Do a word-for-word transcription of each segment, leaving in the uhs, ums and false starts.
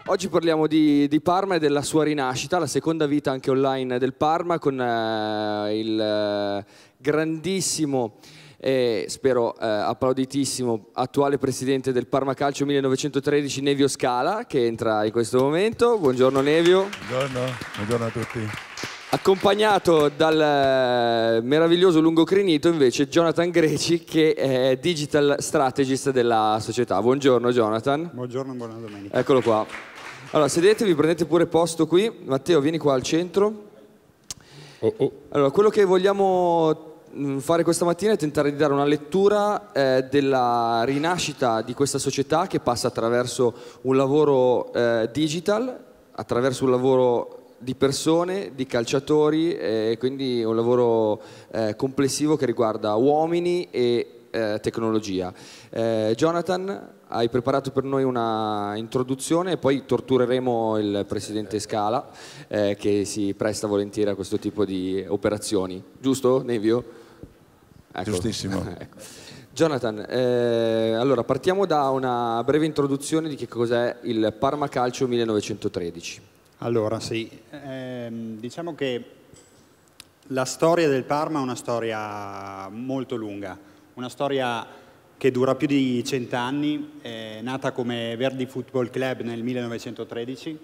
Oggi parliamo di, di Parma e della sua rinascita, la seconda vita anche online del Parma, con eh, il eh, grandissimo e spero eh, applauditissimo attuale presidente del Parma Calcio millenovecentotredici, Nevio Scala, che entra in questo momento. Buongiorno Nevio. Buongiorno, buongiorno a tutti. Accompagnato dal eh, meraviglioso Lungocrinito invece Jonathan Greci, che è Digital Strategist della società. Buongiorno Jonathan. Buongiorno, buona domenica. Eccolo qua. Allora, sedetevi, prendete pure posto qui. Matteo, vieni qua al centro. Oh, oh. Allora, quello che vogliamo fare questa mattina è tentare di dare una lettura eh, della rinascita di questa società, che passa attraverso un lavoro eh, digital, attraverso un lavoro di persone, di calciatori, e quindi un lavoro eh, complessivo che riguarda uomini e eh, tecnologia. Eh, Jonathan, hai preparato per noi una introduzione e poi tortureremo il presidente Scala, eh, che si presta volentieri a questo tipo di operazioni. Giusto, Nevio? Ecco. Giustissimo. Ecco. Jonathan, eh, allora partiamo da una breve introduzione di che cos'è il Parma Calcio millenovecentotredici. Allora, sì, ehm, diciamo che la storia del Parma è una storia molto lunga, una storia che dura più di cent'anni, è nata come Verdi Football Club nel millenovecentotredici,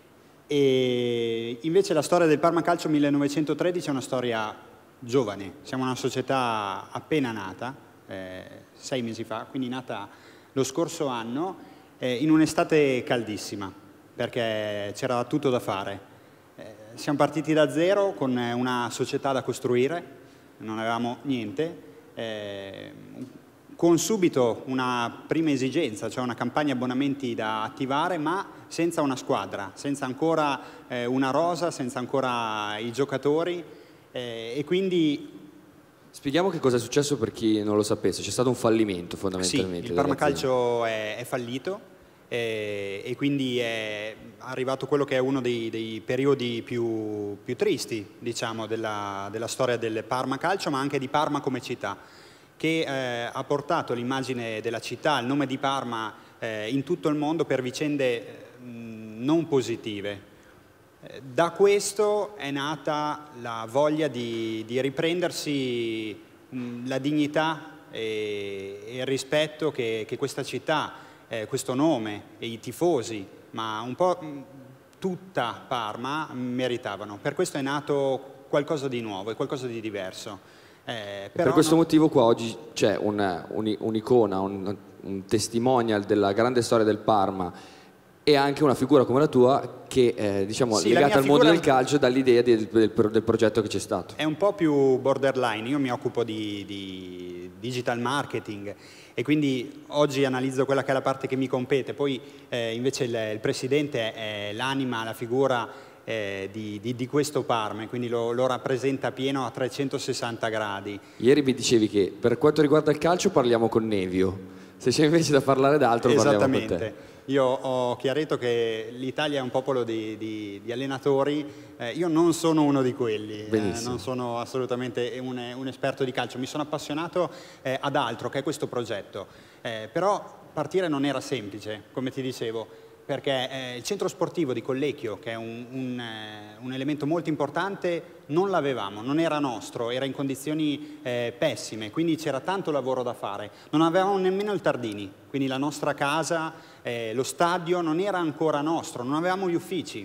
e invece la storia del Parma Calcio millenovecentotredici è una storia giovane. Siamo una società appena nata, eh, sei mesi fa, quindi nata lo scorso anno, eh, in un'estate caldissima, perché c'era tutto da fare. Eh, siamo partiti da zero con una società da costruire, non avevamo niente, eh, con subito una prima esigenza, cioè una campagna abbonamenti da attivare, ma senza una squadra, senza ancora eh, una rosa, senza ancora i giocatori, eh, e quindi... Spieghiamo che cosa è successo per chi non lo sapesse. C'è stato un fallimento fondamentalmente. Sì, il Parma Calcio è, è fallito, eh, e quindi è arrivato quello che è uno dei, dei periodi più, più tristi, diciamo, della, della storia del Parma Calcio, ma anche di Parma come città, che eh, ha portato l'immagine della città, il nome di Parma eh, in tutto il mondo per vicende eh, non positive. Eh, da questo è nata la voglia di, di riprendersi mh, la dignità e, e il rispetto che, che questa città, eh, questo nome e i tifosi, ma un po' mh, tutta Parma meritavano. Per questo è nato qualcosa di nuovo e qualcosa di diverso. Eh, per questo no... motivo qua oggi c'è un'icona, un, un, un testimonial della grande storia del Parma e anche una figura come la tua che è diciamo, sì, legata al mondo figura... del calcio dall'idea del, del, del progetto che c'è stato. È un po' più borderline, io mi occupo di, di digital marketing e quindi oggi analizzo quella che è la parte che mi compete, poi eh, invece il, il presidente è l'anima, la figura Eh, di, di, di questo Parma, quindi lo, lo rappresenta pieno a trecentosessanta gradi. Ieri mi dicevi che per quanto riguarda il calcio parliamo con Nevio, se c'è invece da parlare d'altro parliamo con te. Io ho chiarito che l'Italia è un popolo di, di, di allenatori, eh, io non sono uno di quelli, eh, non sono assolutamente un, un esperto di calcio, mi sono appassionato eh, ad altro, che è questo progetto, eh, però partire non era semplice, come ti dicevo, perché eh, il centro sportivo di Collecchio, che è un, un, eh, un elemento molto importante, non l'avevamo, non era nostro, era in condizioni eh, pessime, quindi c'era tanto lavoro da fare. Non avevamo nemmeno il Tardini, quindi la nostra casa, eh, lo stadio non era ancora nostro, non avevamo gli uffici.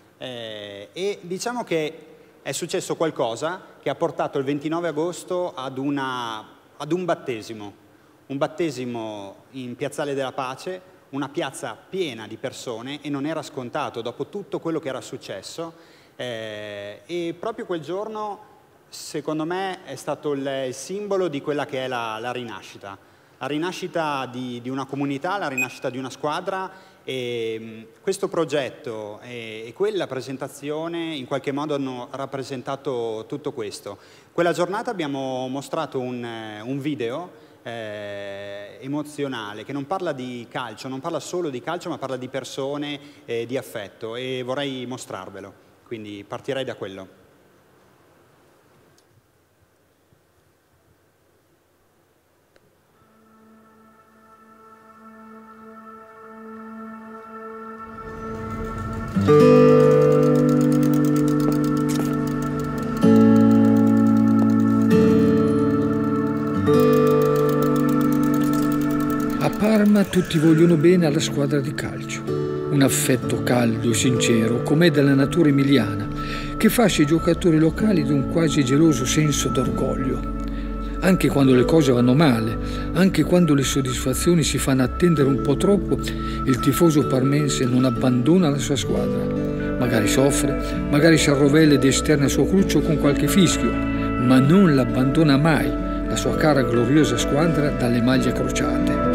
Eh, e diciamo che è successo qualcosa che ha portato il ventinove agosto ad, una, ad un battesimo, un battesimo in Piazzale della Pace, una piazza piena di persone, e non era scontato dopo tutto quello che era successo, eh, e proprio quel giorno secondo me è stato il, il simbolo di quella che è la, la rinascita, la rinascita di, di una comunità, la rinascita di una squadra, e mh, questo progetto e, e quella presentazione in qualche modo hanno rappresentato tutto questo. Quella giornata abbiamo mostrato un, un video Eh, emozionale, che non parla di calcio, non parla solo di calcio, ma parla di persone, eh, di affetto, e vorrei mostrarvelo, quindi partirei da quello. A Parma tutti vogliono bene alla squadra di calcio. Un affetto caldo e sincero, com'è della natura emiliana, che fascia i giocatori locali di un quasi geloso senso d'orgoglio. Anche quando le cose vanno male, anche quando le soddisfazioni si fanno attendere un po' troppo, il tifoso parmense non abbandona la sua squadra. Magari soffre, magari si arrovella ed esterna il suo cruccio con qualche fischio, ma non l'abbandona mai, la sua cara gloriosa squadra dalle maglie crociate.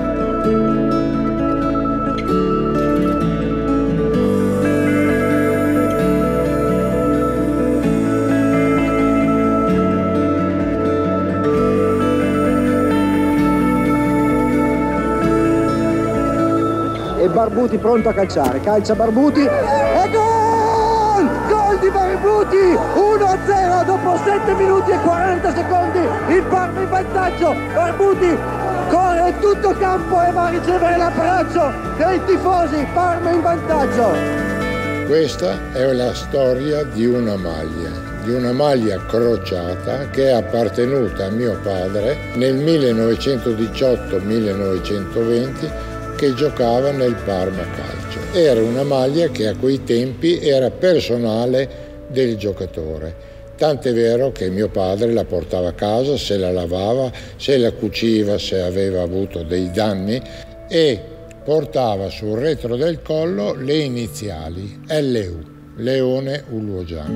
E Barbuti pronto a calciare, calcia Barbuti e gol! Gol di Barbuti, uno a zero dopo sette minuti e quaranta secondi, il Parma in vantaggio. Barbuti corre in tutto campo e va a ricevere l'abbraccio dei tifosi, Parma in vantaggio. Questa è la storia di una maglia, di una maglia crociata che è appartenuta a mio padre nel millenovecentodiciotto millenovecentoventi, che giocava nel Parma Calcio. Era una maglia che a quei tempi era personale del giocatore. Tant'è vero che mio padre la portava a casa, se la lavava, se la cuciva, se aveva avuto dei danni, e portava sul retro del collo le iniziali L U, Leone Uluogiana.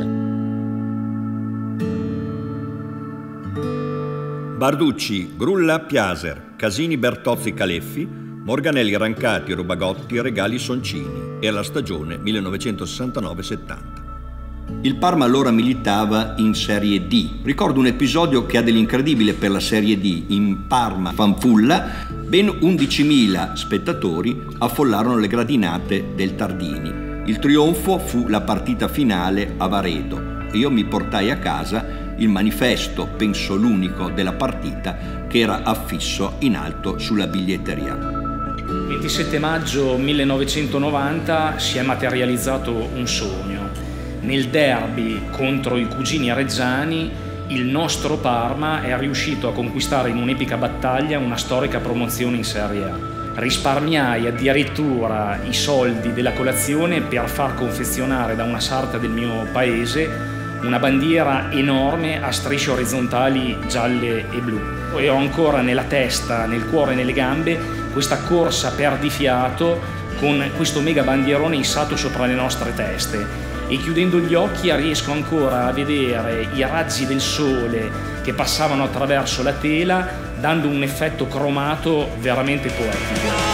Barducci, Grulla, Piaser, Casini, Bertozzi, Caleffi, Morganelli, Rancati, Rubagotti, Regali, Soncini. Era la stagione millenovecentosessantanove settanta. Il Parma allora militava in Serie D. Ricordo un episodio che ha dell'incredibile per la Serie D. In Parma Fanfulla ben undicimila spettatori affollarono le gradinate del Tardini. Il trionfo fu la partita finale a Varedo. Io mi portai a casa il manifesto, penso l'unico della partita, che era affisso in alto sulla biglietteria. ventisette maggio millenovecentonovanta si è materializzato un sogno. Nel derby contro i cugini reggiani il nostro Parma è riuscito a conquistare in un'epica battaglia una storica promozione in Serie A. Risparmiai addirittura i soldi della colazione per far confezionare da una sarta del mio paese una bandiera enorme a strisce orizzontali gialle e blu. E ho ancora nella testa, nel cuore e nelle gambe questa corsa perdifiato con questo mega bandierone issato sopra le nostre teste. E chiudendo gli occhi riesco ancora a vedere i raggi del sole che passavano attraverso la tela, dando un effetto cromato veramente poetico.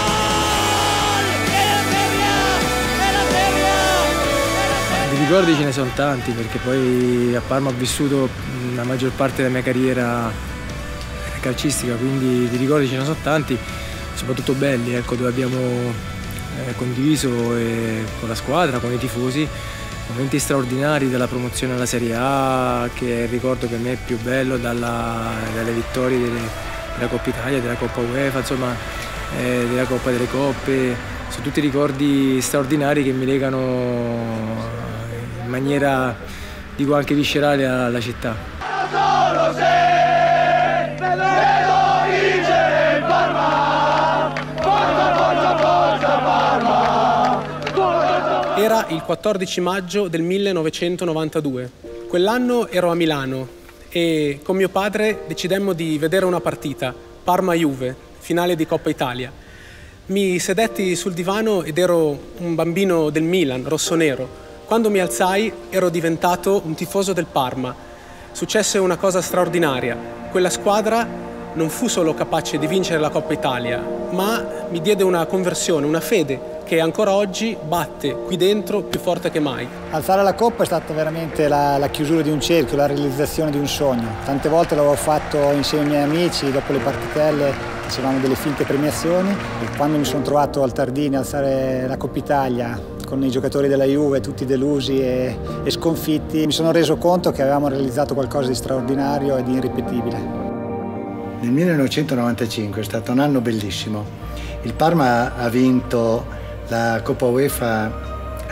Di ricordi ce ne sono tanti, perché poi a Parma ho vissuto la maggior parte della mia carriera calcistica, quindi di ricordi ce ne sono tanti, soprattutto belli, ecco, dove abbiamo eh, condiviso eh, con la squadra, con i tifosi, momenti straordinari dalla promozione alla Serie A, che è il ricordo per me è più bello dalla, dalle vittorie delle, della Coppa Italia, della Coppa UEFA, insomma eh, della Coppa delle Coppe. Sono tutti ricordi straordinari che mi legano in maniera, dico, anche viscerale alla città. Solo se vedo vincere il Parma, forza, forza, forza Parma. Era il quattordici maggio del millenovecentonovantadue. Quell'anno ero a Milano e con mio padre decidemmo di vedere una partita, Parma-Juve, finale di Coppa Italia. Mi sedetti sul divano ed ero un bambino del Milan, rossonero. Quando mi alzai ero diventato un tifoso del Parma. Successe una cosa straordinaria. Quella squadra non fu solo capace di vincere la Coppa Italia, ma mi diede una conversione, una fede che ancora oggi batte qui dentro più forte che mai. Alzare la Coppa è stata veramente la, la chiusura di un cerchio, la realizzazione di un sogno. Tante volte l'avevo fatto insieme ai miei amici, dopo le partitelle facevamo delle finte premiazioni, e quando mi sono trovato al Tardini a alzare la Coppa Italia con i giocatori della Juve tutti delusi e, e sconfitti, mi sono reso conto che avevamo realizzato qualcosa di straordinario e di irripetibile. Nel millenovecentonovantacinque è stato un anno bellissimo. Il Parma ha vinto la Coppa UEFA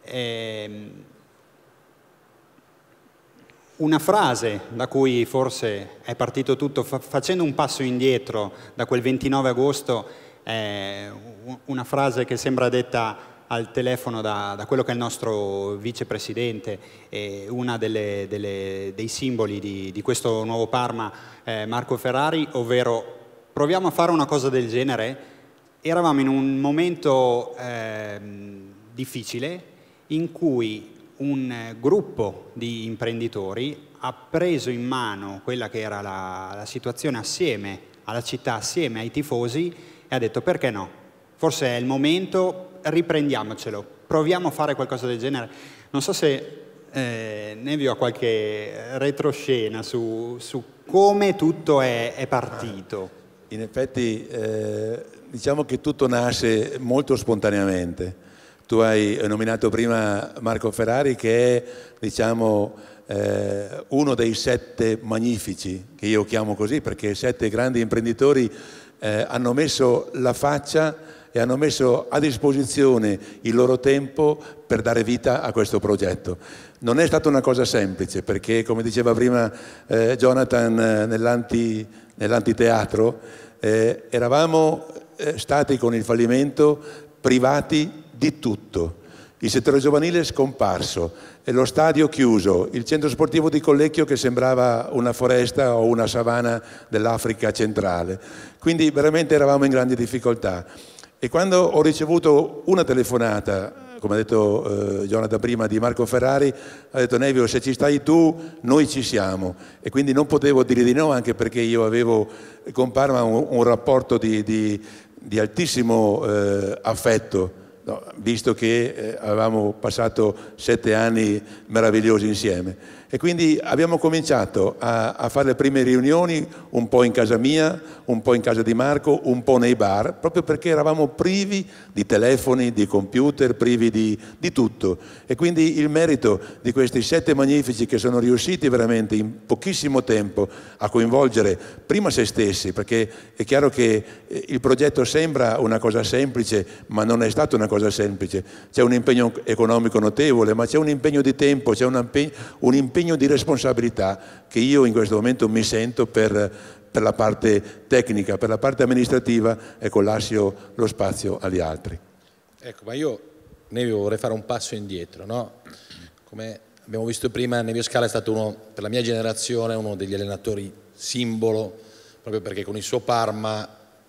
Eh, una frase da cui forse è partito tutto, fa facendo un passo indietro da quel ventinove agosto, è una frase che sembra detta al telefono da, da quello che è il nostro vicepresidente e una delle, delle, dei simboli di, di questo nuovo Parma, eh, Marco Ferrari, ovvero proviamo a fare una cosa del genere. Eravamo in un momento eh, difficile in cui un gruppo di imprenditori ha preso in mano quella che era la, la situazione assieme alla città, assieme ai tifosi, e ha detto perché no, forse è il momento, riprendiamocelo, proviamo a fare qualcosa del genere. Non so se eh, Nevio ha qualche retroscena su, su come tutto è, è partito. In effetti eh, diciamo che tutto nasce molto spontaneamente. Tu hai nominato prima Marco Ferrari, che è, diciamo, eh, uno dei sette magnifici, che io chiamo così perché sette grandi imprenditori eh, hanno messo la faccia e hanno messo a disposizione il loro tempo per dare vita a questo progetto. Non è stata una cosa semplice perché, come diceva prima eh, Jonathan eh, nell'anti, nell'antiteatro, eh, eravamo eh, stati con il fallimento privati di tutto. Il settore giovanile è scomparso, lo stadio chiuso, il centro sportivo di Collecchio che sembrava una foresta o una savana dell'Africa centrale. Quindi veramente eravamo in grandi difficoltà. E quando ho ricevuto una telefonata, come ha detto eh, Jonathan prima, di Marco Ferrari, ha detto: Nevio, se ci stai tu, noi ci siamo. E quindi non potevo dire di no, anche perché io avevo con Parma un, un rapporto di, di, di altissimo eh, affetto, no, visto che eh, avevamo passato sette anni meravigliosi insieme. E quindi abbiamo cominciato a, a fare le prime riunioni un po' in casa mia, un po' in casa di Marco, un po' nei bar, proprio perché eravamo privi di telefoni, di computer, privi di, di tutto. E quindi il merito di questi sette magnifici che sono riusciti veramente in pochissimo tempo a coinvolgere prima se stessi, perché è chiaro che il progetto sembra una cosa semplice, ma non è stata una cosa semplice. C'è un impegno economico notevole, ma c'è un impegno di tempo, c'è un impegno, un impegno di responsabilità che io in questo momento mi sento per, per la parte tecnica, per la parte amministrativa, ecco, lascio lo spazio agli altri. Ecco, ma io Nevio vorrei fare un passo indietro, no? Come abbiamo visto prima, Nevio Scala è stato uno, per la mia generazione, uno degli allenatori simbolo, proprio perché con il suo Parma,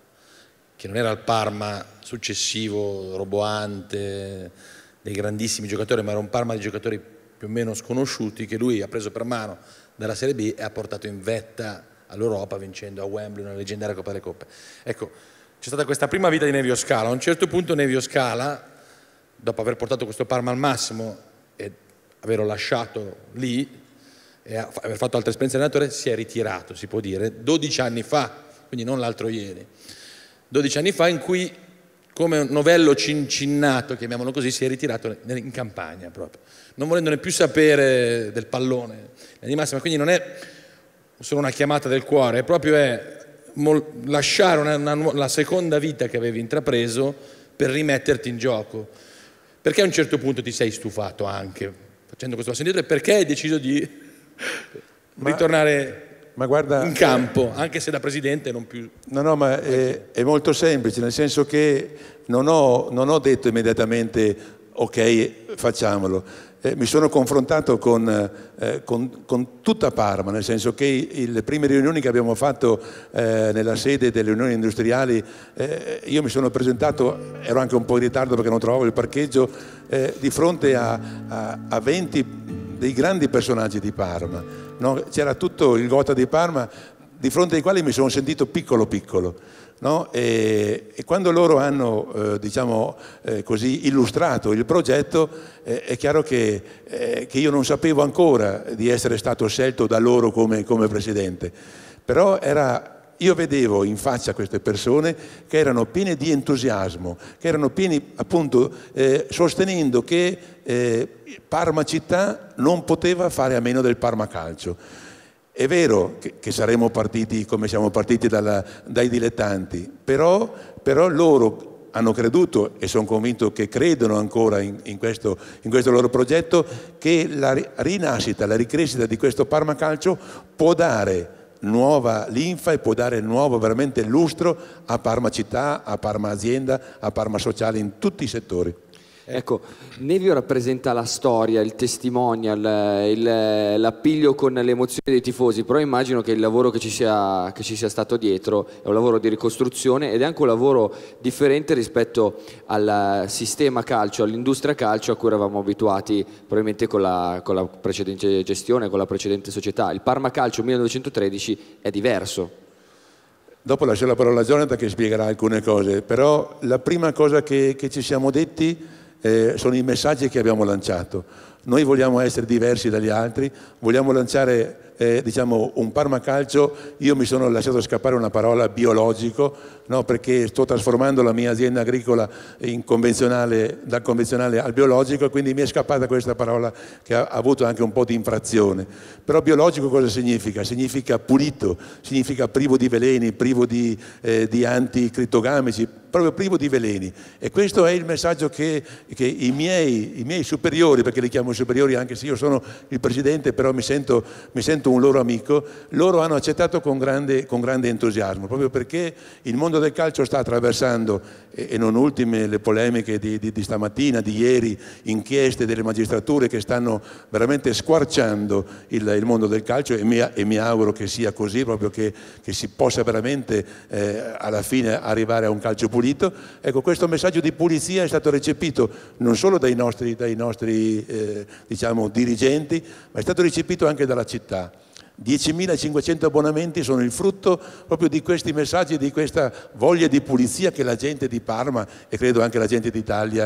che non era il Parma successivo, roboante, dei grandissimi giocatori, ma era un Parma di giocatori più o meno sconosciuti, che lui ha preso per mano dalla Serie B e ha portato in vetta all'Europa, vincendo a Wembley una leggendaria Coppa delle Coppe. Ecco, c'è stata questa prima vita di Nevio Scala. A un certo punto Nevio Scala, dopo aver portato questo Parma al massimo e averlo lasciato lì e aver fatto altre esperienze di allenatore, si è ritirato, si può dire, dodici anni fa, quindi non l'altro ieri, dodici anni fa, in cui come un novello cincinnato, chiamiamolo così, si è ritirato in campagna proprio, non volendone più sapere del pallone di massima. Quindi non è solo una chiamata del cuore, è proprio è lasciare una, una, la seconda vita che avevi intrapreso per rimetterti in gioco. Perché a un certo punto ti sei stufato anche facendo questo passo indietro, e perché hai deciso di ma, ritornare ma guarda, in campo, anche se da presidente non più... No, no, ma è, è molto semplice, nel senso che non ho, non ho detto immediatamente ok, facciamolo. Eh, mi sono confrontato con, eh, con, con tutta Parma, nel senso che i, le prime riunioni che abbiamo fatto eh, nella sede delle unioni industriali, eh, io mi sono presentato, ero anche un po' in ritardo perché non trovavo il parcheggio, eh, di fronte a, a, a venti dei grandi personaggi di Parma, no? C'era tutto il Gotha di Parma, di fronte ai quali mi sono sentito piccolo piccolo. No? E, e quando loro hanno eh, diciamo, eh, così illustrato il progetto, eh, è chiaro che, eh, che io non sapevo ancora di essere stato scelto da loro come, come presidente, però era, io vedevo in faccia queste persone che erano piene di entusiasmo, che erano pieni appunto eh, sostenendo che eh, Parma città non poteva fare a meno del Parma Calcio. È vero che, che saremmo partiti come siamo partiti dalla, dai dilettanti, però, però loro hanno creduto e sono convinto che credono ancora in, in, questo, in questo loro progetto, che la rinascita, la ricrescita di questo Parma Calcio può dare nuova linfa e può dare nuovo veramente lustro a Parma città, a Parma azienda, a Parma sociale, in tutti i settori. Ecco, Nevio rappresenta la storia, il testimonial, l'appiglio con le emozioni dei tifosi, però immagino che il lavoro che ci, sia, che ci sia stato dietro è un lavoro di ricostruzione ed è anche un lavoro differente rispetto al sistema calcio, all'industria calcio a cui eravamo abituati probabilmente con la, con la precedente gestione, con la precedente società. Il Parma Calcio millenovecentotredici è diverso. Dopo lascio la parola a Jonathan che spiegherà alcune cose, però la prima cosa che, che ci siamo detti Eh, sono i messaggi che abbiamo lanciato. Noi vogliamo essere diversi dagli altri, vogliamo lanciare eh, diciamo un Parma Calcio. Io mi sono lasciato scappare una parola biologico, no, perché sto trasformando la mia azienda agricola in convenzionale, dal convenzionale al biologico, quindi mi è scappata questa parola che ha, ha avuto anche un po' di infrazione. Però biologico cosa significa? Significa pulito, significa privo di veleni, privo di, eh, di anticrittogamici, proprio privo di veleni. E questo è il messaggio che, che i, miei, i miei superiori, perché li chiamo superiori anche se io sono il presidente, però mi sento, mi sento un loro amico, loro hanno accettato con grande, con grande entusiasmo, proprio perché il mondo del calcio sta attraversando, e, e non ultime le polemiche di, di, di stamattina, di ieri, inchieste delle magistrature che stanno veramente squarciando il, il mondo del calcio, e mi, e mi auguro che sia così, proprio che, che si possa veramente eh, alla fine arrivare a un calcio pulito. Ecco, questo messaggio di pulizia è stato recepito non solo dai nostri, dai nostri eh, diciamo, dirigenti, ma è stato recepito anche dalla città. diecimilacinquecento abbonamenti sono il frutto proprio di questi messaggi, di questa voglia di pulizia che la gente di Parma e credo anche la gente d'Italia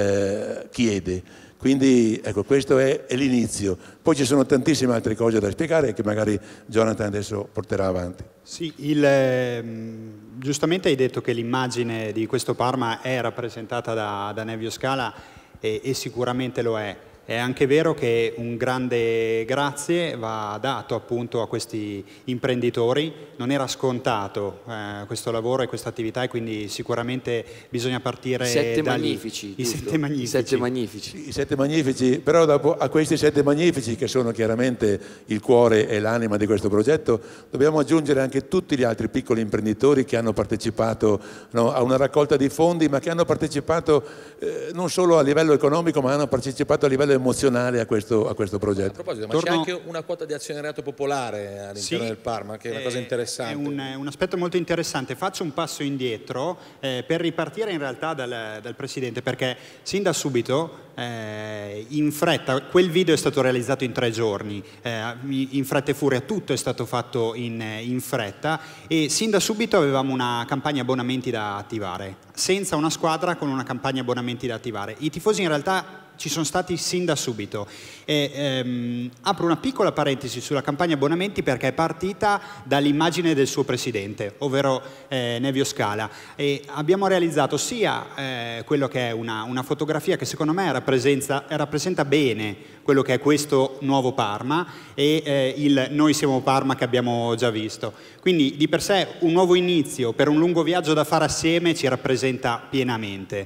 eh, chiede. Quindi ecco, questo è, è l'inizio. Poi ci sono tantissime altre cose da spiegare che magari Jonathan adesso porterà avanti. Sì, il, eh, giustamente hai detto che l'immagine di questo Parma è rappresentata da, da Nevio Scala e, e sicuramente lo è. È anche vero che un grande grazie va dato appunto a questi imprenditori, non era scontato eh, questo lavoro e questa attività e quindi sicuramente bisogna partire sette da magnifici, I sette magnifici. I sette magnifici. I sette magnifici, però dopo a questi sette magnifici che sono chiaramente il cuore e l'anima di questo progetto, dobbiamo aggiungere anche tutti gli altri piccoli imprenditori che hanno partecipato no, a una raccolta di fondi, ma che hanno partecipato eh, non solo a livello economico, ma hanno partecipato a livello emozionale a questo, a questo progetto. A proposito, ma Torno... c'è anche una quota di azionariato popolare all'interno sì, del Parma, che è una cosa interessante. È un, un aspetto molto interessante. Faccio un passo indietro eh, per ripartire in realtà dal, dal Presidente, perché sin da subito, eh, in fretta, quel video è stato realizzato in tre giorni, eh, in fretta e furia, tutto è stato fatto in, in fretta e sin da subito avevamo una campagna abbonamenti da attivare, senza una squadra con una campagna abbonamenti da attivare. I tifosi in realtà ci sono stati sin da subito. E, ehm, apro una piccola parentesi sulla campagna abbonamenti perché è partita dall'immagine del suo presidente, ovvero eh, Nevio Scala. E abbiamo realizzato sia eh, quello che è una, una fotografia che secondo me rappresenta, rappresenta bene quello che è questo nuovo Parma e eh, il Noi siamo Parma che abbiamo già visto. Quindi di per sé un nuovo inizio per un lungo viaggio da fare assieme ci rappresenta pienamente.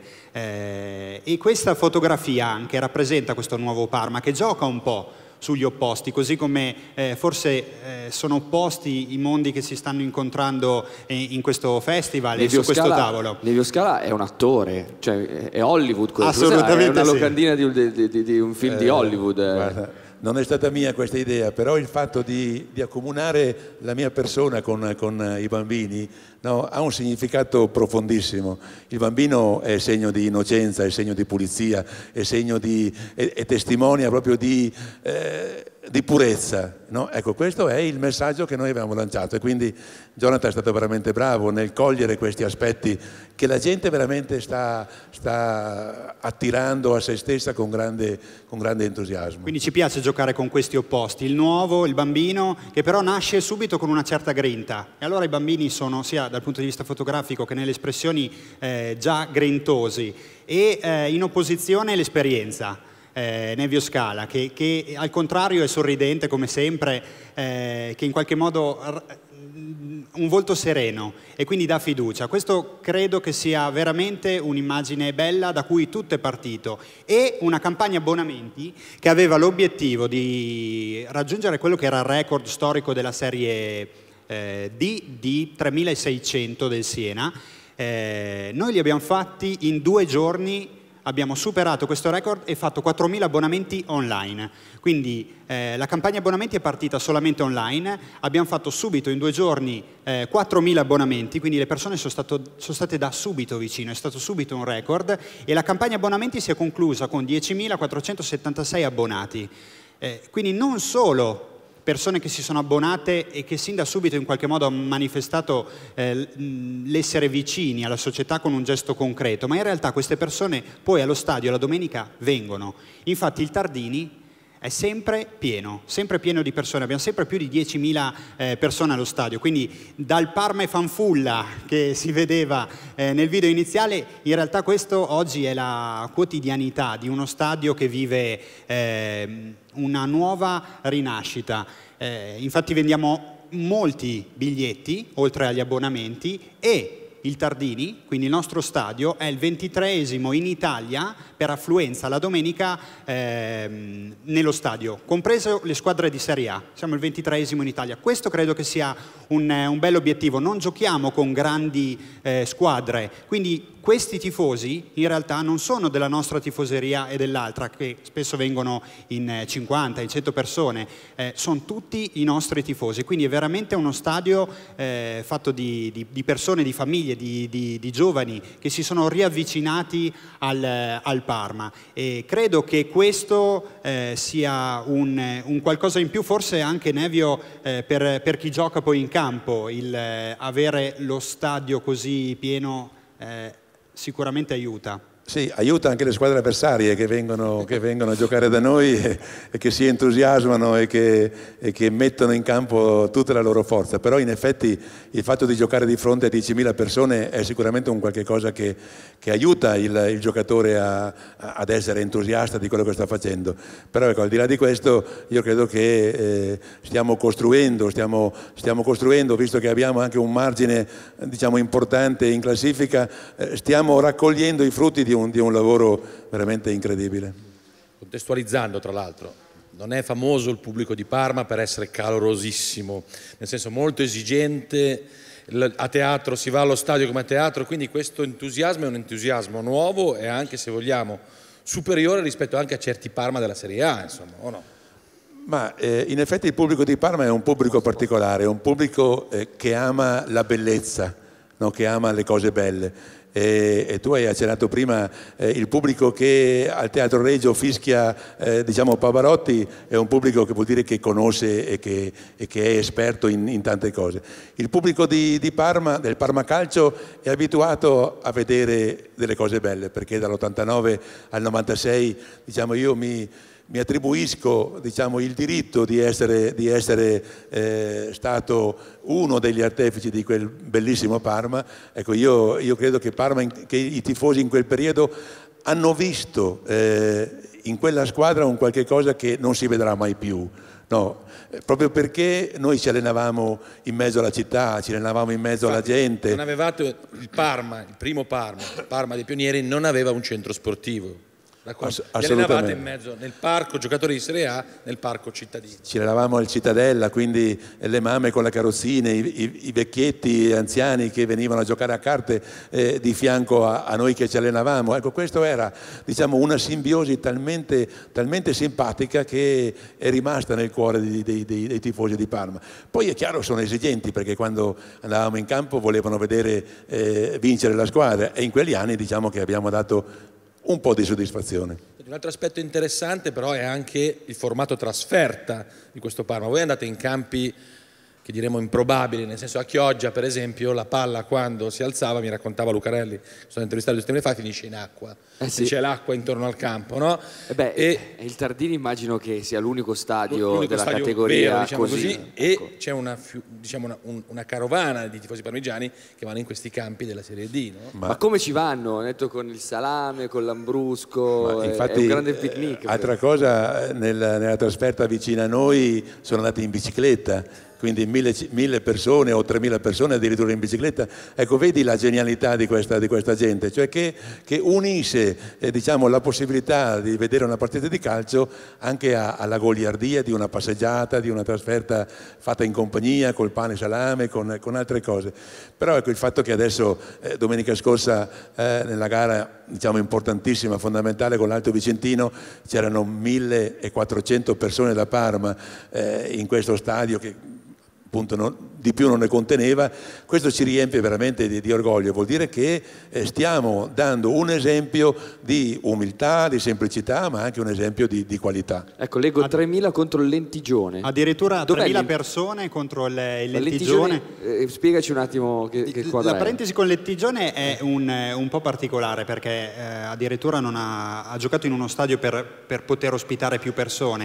Eh, e questa fotografia anche rappresenta questo nuovo Parma che gioca un po' sugli opposti, così come eh, forse eh, sono opposti i mondi che si stanno incontrando in, in questo festival e su questo tavolo. Nevio Scala è un attore, cioè è Hollywood quello. Assolutamente è una sì. locandina di, di, di, di un film eh, di Hollywood. Guarda, non è stata mia questa idea, però il fatto di, di accomunare la mia persona con, con i bambini no, ha un significato profondissimo. Il bambino è segno di innocenza, è segno di pulizia, è segno di, è, è testimonia proprio di, eh, di purezza. No? Ecco, questo è il messaggio che noi abbiamo lanciato e quindi Jonathan è stato veramente bravo nel cogliere questi aspetti che la gente veramente sta, sta attirando a se stessa con grande, con grande entusiasmo. Quindi ci piace giocare con questi opposti, il nuovo, il bambino, che però nasce subito con una certa grinta. E allora i bambini sono sia dal punto di vista fotografico che nelle espressioni eh, già grintosi e eh, in opposizione l'esperienza. Eh, Nevio Scala, che, che al contrario è sorridente come sempre, eh, che in qualche modo un volto sereno e quindi dà fiducia. Questo credo che sia veramente un'immagine bella da cui tutto è partito, e una campagna abbonamenti che aveva l'obiettivo di raggiungere quello che era il record storico della Serie eh, D di tremilaseicento del Siena. Eh, noi li abbiamo fatti in due giorni. Abbiamo superato questo record e fatto quattromila abbonamenti online. Quindi eh, la campagna abbonamenti è partita solamente online, abbiamo fatto subito in due giorni eh, quattromila abbonamenti, quindi le persone sono, stato, sono state da subito vicino, è stato subito un record, e la campagna abbonamenti si è conclusa con diecimilaquattrocentosettantasei abbonati. Eh, quindi non solo persone che si sono abbonate e che sin da subito in qualche modo hanno manifestato eh, l'essere vicini alla società con un gesto concreto, ma in realtà queste persone poi allo stadio la domenica vengono. Infatti il Tardini è sempre pieno, sempre pieno di persone, abbiamo sempre più di diecimila eh, persone allo stadio, quindi dal Parma e fanfulla che si vedeva eh, nel video iniziale, in realtà questo oggi è la quotidianità di uno stadio che vive eh, una nuova rinascita. Eh, infatti vendiamo molti biglietti, oltre agli abbonamenti, e il Tardini, quindi il nostro stadio, è il ventitreesimo in Italia per affluenza la domenica ehm, nello stadio, compreso le squadre di Serie A. Siamo il ventitreesimo in Italia. Questo credo che sia un, un bel obiettivo. Non giochiamo con grandi eh, squadre, quindi questi tifosi in realtà non sono della nostra tifoseria e dell'altra, che spesso vengono in cinquanta, in cento persone, eh, sono tutti i nostri tifosi, quindi è veramente uno stadio eh, fatto di, di, di persone, di famiglie, di, di, di giovani che si sono riavvicinati al, al Parma, e credo che questo eh, sia un, un qualcosa in più, forse anche Nevio eh, per, per chi gioca poi in campo, il eh, avere lo stadio così pieno eh, sicuramente aiuta. Sì, aiuta anche le squadre avversarie che vengono, che vengono a giocare da noi e, e che si entusiasmano e che, e che mettono in campo tutta la loro forza. Però in effetti il fatto di giocare di fronte a diecimila persone è sicuramente un qualche cosa che, che aiuta il, il giocatore a, a, ad essere entusiasta di quello che sta facendo. Però ecco, al di là di questo io credo che eh, stiamo costruendo, stiamo, stiamo costruendo, visto che abbiamo anche un margine diciamo importante in classifica, eh, stiamo raccogliendo i frutti di un, di un lavoro veramente incredibile. Contestualizzando, tra l'altro, non è famoso il pubblico di Parma per essere calorosissimo, nel senso molto esigente, a teatro si va allo stadio come a teatro, quindi questo entusiasmo è un entusiasmo nuovo e anche, se vogliamo, superiore rispetto anche a certi Parma della Serie A, insomma, o no? Ma eh, in effetti il pubblico di Parma è un pubblico particolare, è un pubblico eh, che ama la bellezza, no? Che ama le cose belle. E, e tu hai accennato prima eh, il pubblico che al Teatro Regio fischia eh, diciamo Pavarotti, è un pubblico che vuol dire che conosce e che, e che è esperto in, in tante cose. Il pubblico di, di Parma, del Parma Calcio, è abituato a vedere delle cose belle, perché dall'ottantanove al novantasei diciamo io mi mi attribuisco diciamo, il diritto di essere, di essere eh, stato uno degli artefici di quel bellissimo Parma. Ecco, io, io credo che, Parma, che i tifosi in quel periodo hanno visto eh, in quella squadra un qualche cosa che non si vedrà mai più. No, proprio perché noi ci allenavamo in mezzo alla città, ci allenavamo in mezzo Infatti, alla gente. Non avevate il Parma, il primo Parma, il Parma dei pionieri, non aveva un centro sportivo. Ass allenavate in mezzo nel parco, giocatori di Serie A, nel parco cittadino. Ci allenavamo al Cittadella, quindi le mamme con la carrozzina, i, i, i vecchietti anziani che venivano a giocare a carte eh, di fianco a, a noi che ci allenavamo. Ecco, questo era diciamo, una simbiosi talmente, talmente simpatica che è rimasta nel cuore dei, dei, dei, dei tifosi di Parma. Poi è chiaro, sono esigenti, perché quando andavamo in campo volevano vedere eh, vincere la squadra, e in quegli anni diciamo che abbiamo dato un po' di soddisfazione. Un altro aspetto interessante però è anche il formato trasferta di questo Parma. Voi andate in campi che diremo improbabili, nel senso a Chioggia per esempio la palla quando si alzava, mi raccontava Lucarelli, sono intervistato due settimane fa, finisce in acqua, eh sì. C'è l'acqua intorno al campo, no? E beh, e il Tardini immagino che sia l'unico stadio della stadio categoria vero, diciamo così, così ecco. E c'è una, diciamo una, un, una carovana di tifosi parmigiani che vanno in questi campi della Serie D, no? Ma, Ma come ci vanno? Ho detto con il salame, con l'ambrusco, è, infatti, è un grande picnic. Altra cosa, nel, nella trasferta vicina a noi sono andati in bicicletta. quindi mille, mille persone o tremila persone addirittura in bicicletta. Ecco, vedi la genialità di questa, di questa gente, cioè che, che unisce eh, diciamo, la possibilità di vedere una partita di calcio anche a, alla goliardia di una passeggiata, di una trasferta fatta in compagnia, col pane e salame, con, con altre cose. Però ecco il fatto che adesso, eh, domenica scorsa, eh, nella gara diciamo importantissima, fondamentale con l'Alto Vicentino, c'erano millequattrocento persone da Parma eh, in questo stadio che appunto non, di più non ne conteneva. Questo ci riempie veramente di, di orgoglio, vuol dire che eh, stiamo dando un esempio di umiltà, di semplicità, ma anche un esempio di, di qualità. Ecco, leggo tremila contro il Lentigione. Addirittura tremila persone contro il, il Lentigione. Eh, spiegaci un attimo che, che quadra La è. parentesi con Lentigione è un, un po' particolare perché eh, addirittura non ha, ha giocato in uno stadio per, per poter ospitare più persone.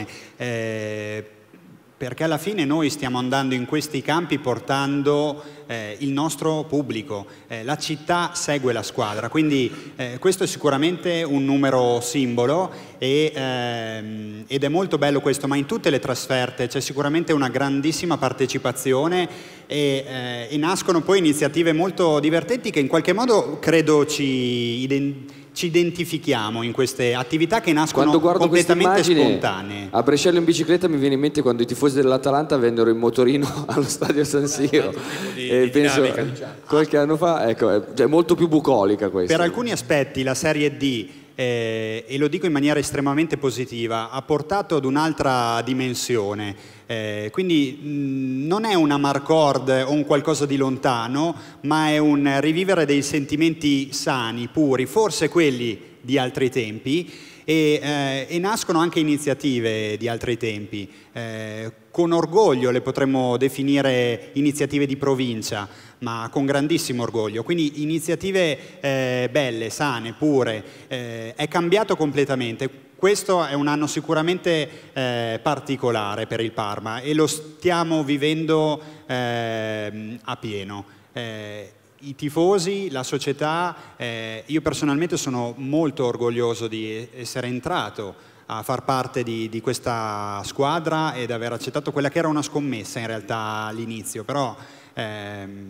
Eh, perché alla fine noi stiamo andando in questi campi portando eh, il nostro pubblico, eh, la città segue la squadra, quindi eh, questo è sicuramente un numero simbolo e, ehm, ed è molto bello questo, ma in tutte le trasferte c'è sicuramente una grandissima partecipazione e, eh, e nascono poi iniziative molto divertenti che in qualche modo credo ci identificano. Ci identifichiamo in queste attività che nascono completamente spontanee. A Brescello in bicicletta mi viene in mente quando i tifosi dell'Atalanta vennero in motorino allo stadio San Siro. Di, e di penso dinamica, diciamo. Qualche anno fa, ecco, è, è molto più bucolica questa. Per alcuni aspetti la Serie D, eh, e lo dico in maniera estremamente positiva, ha portato ad un'altra dimensione. Eh, quindi mh, non è una marcord o un qualcosa di lontano, ma è un rivivere dei sentimenti sani, puri, forse quelli di altri tempi, e, eh, e nascono anche iniziative di altri tempi. Eh, con orgoglio le potremmo definire iniziative di provincia, ma con grandissimo orgoglio. Quindi iniziative eh, belle, sane, pure. Eh, è cambiato completamente. Questo è un anno sicuramente eh, particolare per il Parma e lo stiamo vivendo eh, a pieno. Eh, I tifosi, la società, eh, io personalmente sono molto orgoglioso di essere entrato a far parte di, di questa squadra ed aver accettato quella che era una scommessa in realtà all'inizio, però ehm,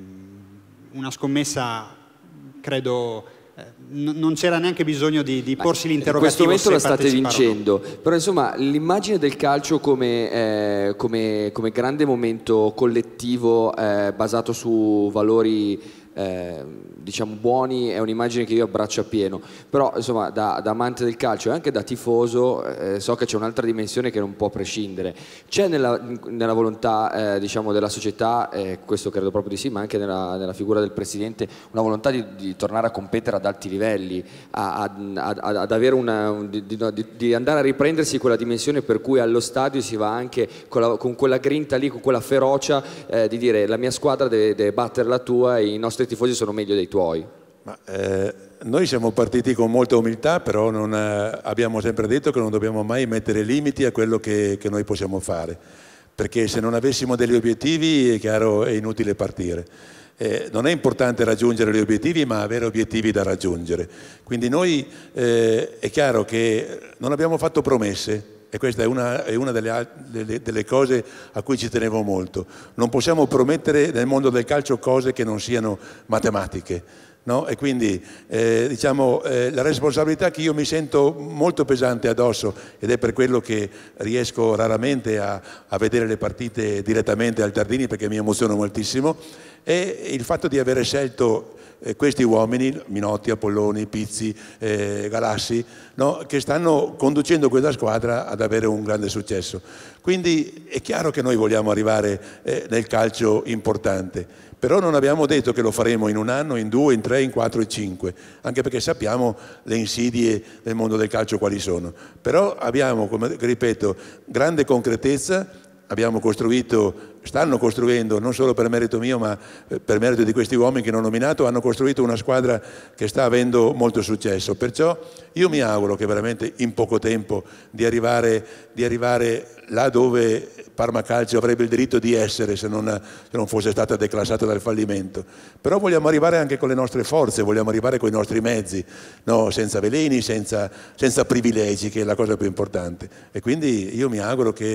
una scommessa credo... non c'era neanche bisogno di, di porsi l'interrogativo. In questo momento la state vincendo, però insomma l'immagine del calcio come, eh, come, come grande momento collettivo eh, basato su valori eh, diciamo buoni è un'immagine che io abbraccio appieno, però insomma da, da amante del calcio e anche da tifoso eh, so che c'è un'altra dimensione che non può prescindere. C'è nella, nella volontà eh, diciamo della società, eh, questo credo proprio di sì, ma anche nella, nella figura del presidente, una volontà di, di tornare a competere ad alti livelli, a, a, a, ad avere una, un, di, di, di andare a riprendersi quella dimensione per cui allo stadio si va anche con, la, con quella grinta lì, con quella ferocia eh, di dire la mia squadra deve, deve battere la tua e i nostri tifosi sono meglio dei tuoi. Ma, eh, noi siamo partiti con molta umiltà, però non, eh, abbiamo sempre detto che non dobbiamo mai mettere limiti a quello che, che noi possiamo fare, perché se non avessimo degli obiettivi è chiaro è inutile partire. Eh, non è importante raggiungere gli obiettivi, ma avere obiettivi da raggiungere. Quindi noi eh, è chiaro che non abbiamo fatto promesse, e questa è una, è una delle, delle, delle cose a cui ci tenevo molto. Non possiamo promettere nel mondo del calcio cose che non siano matematiche, no? E quindi eh, diciamo, eh, la responsabilità che io mi sento molto pesante addosso, ed è per quello che riesco raramente a, a vedere le partite direttamente al Tardini, perché mi emoziono moltissimo, è il fatto di avere scelto eh, questi uomini, Minotti, Apolloni, Pizzi, eh, Galassi, no? Che stanno conducendo questa squadra ad avere un grande successo. Quindi è chiaro che noi vogliamo arrivare eh, nel calcio importante, però non abbiamo detto che lo faremo in un anno, in due, in tre, in quattro, in cinque, anche perché sappiamo le insidie del mondo del calcio quali sono. Però abbiamo, come ripeto, grande concretezza. Abbiamo costruito, stanno costruendo, non solo per merito mio, ma per merito di questi uomini che non ho nominato, hanno costruito una squadra che sta avendo molto successo. Perciò io mi auguro che veramente in poco tempo di arrivare, di arrivare là dove Parma Calcio avrebbe il diritto di essere se non, se non fosse stata declassata dal fallimento. Però vogliamo arrivare anche con le nostre forze, vogliamo arrivare con i nostri mezzi, no? Senza veleni, senza, senza privilegi, che è la cosa più importante. E quindi io mi auguro che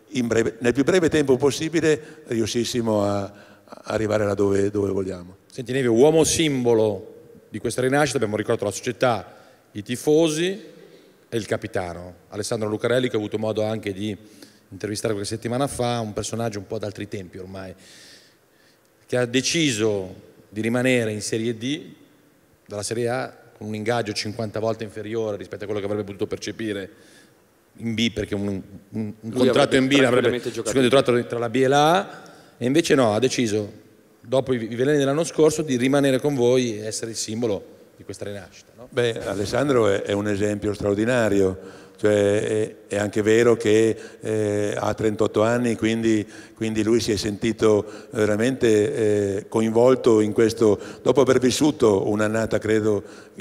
in breve, nel più breve tempo possibile riuscissimo a, a arrivare là dove, dove vogliamo. Senti Nevio, uomo simbolo di questa rinascita, abbiamo ricordato la società, i tifosi e il capitano, Alessandro Lucarelli, che ho avuto modo anche di intervistare qualche settimana fa, un personaggio un po' d'altri tempi ormai, che ha deciso di rimanere in Serie D dalla Serie A con un ingaggio cinquanta volte inferiore rispetto a quello che avrebbe potuto percepire in B, perché un, un, un contratto in B l'avrebbe trovato tra la B e la A, e invece no, ha deciso, dopo i, i veleni dell'anno scorso, di rimanere con voi e essere il simbolo di questa rinascita. No? Beh, Alessandro è, è un esempio straordinario. Cioè, è, è anche vero che eh, ha trentotto anni, quindi, quindi lui si è sentito veramente eh, coinvolto in questo, dopo aver vissuto un'annata, credo,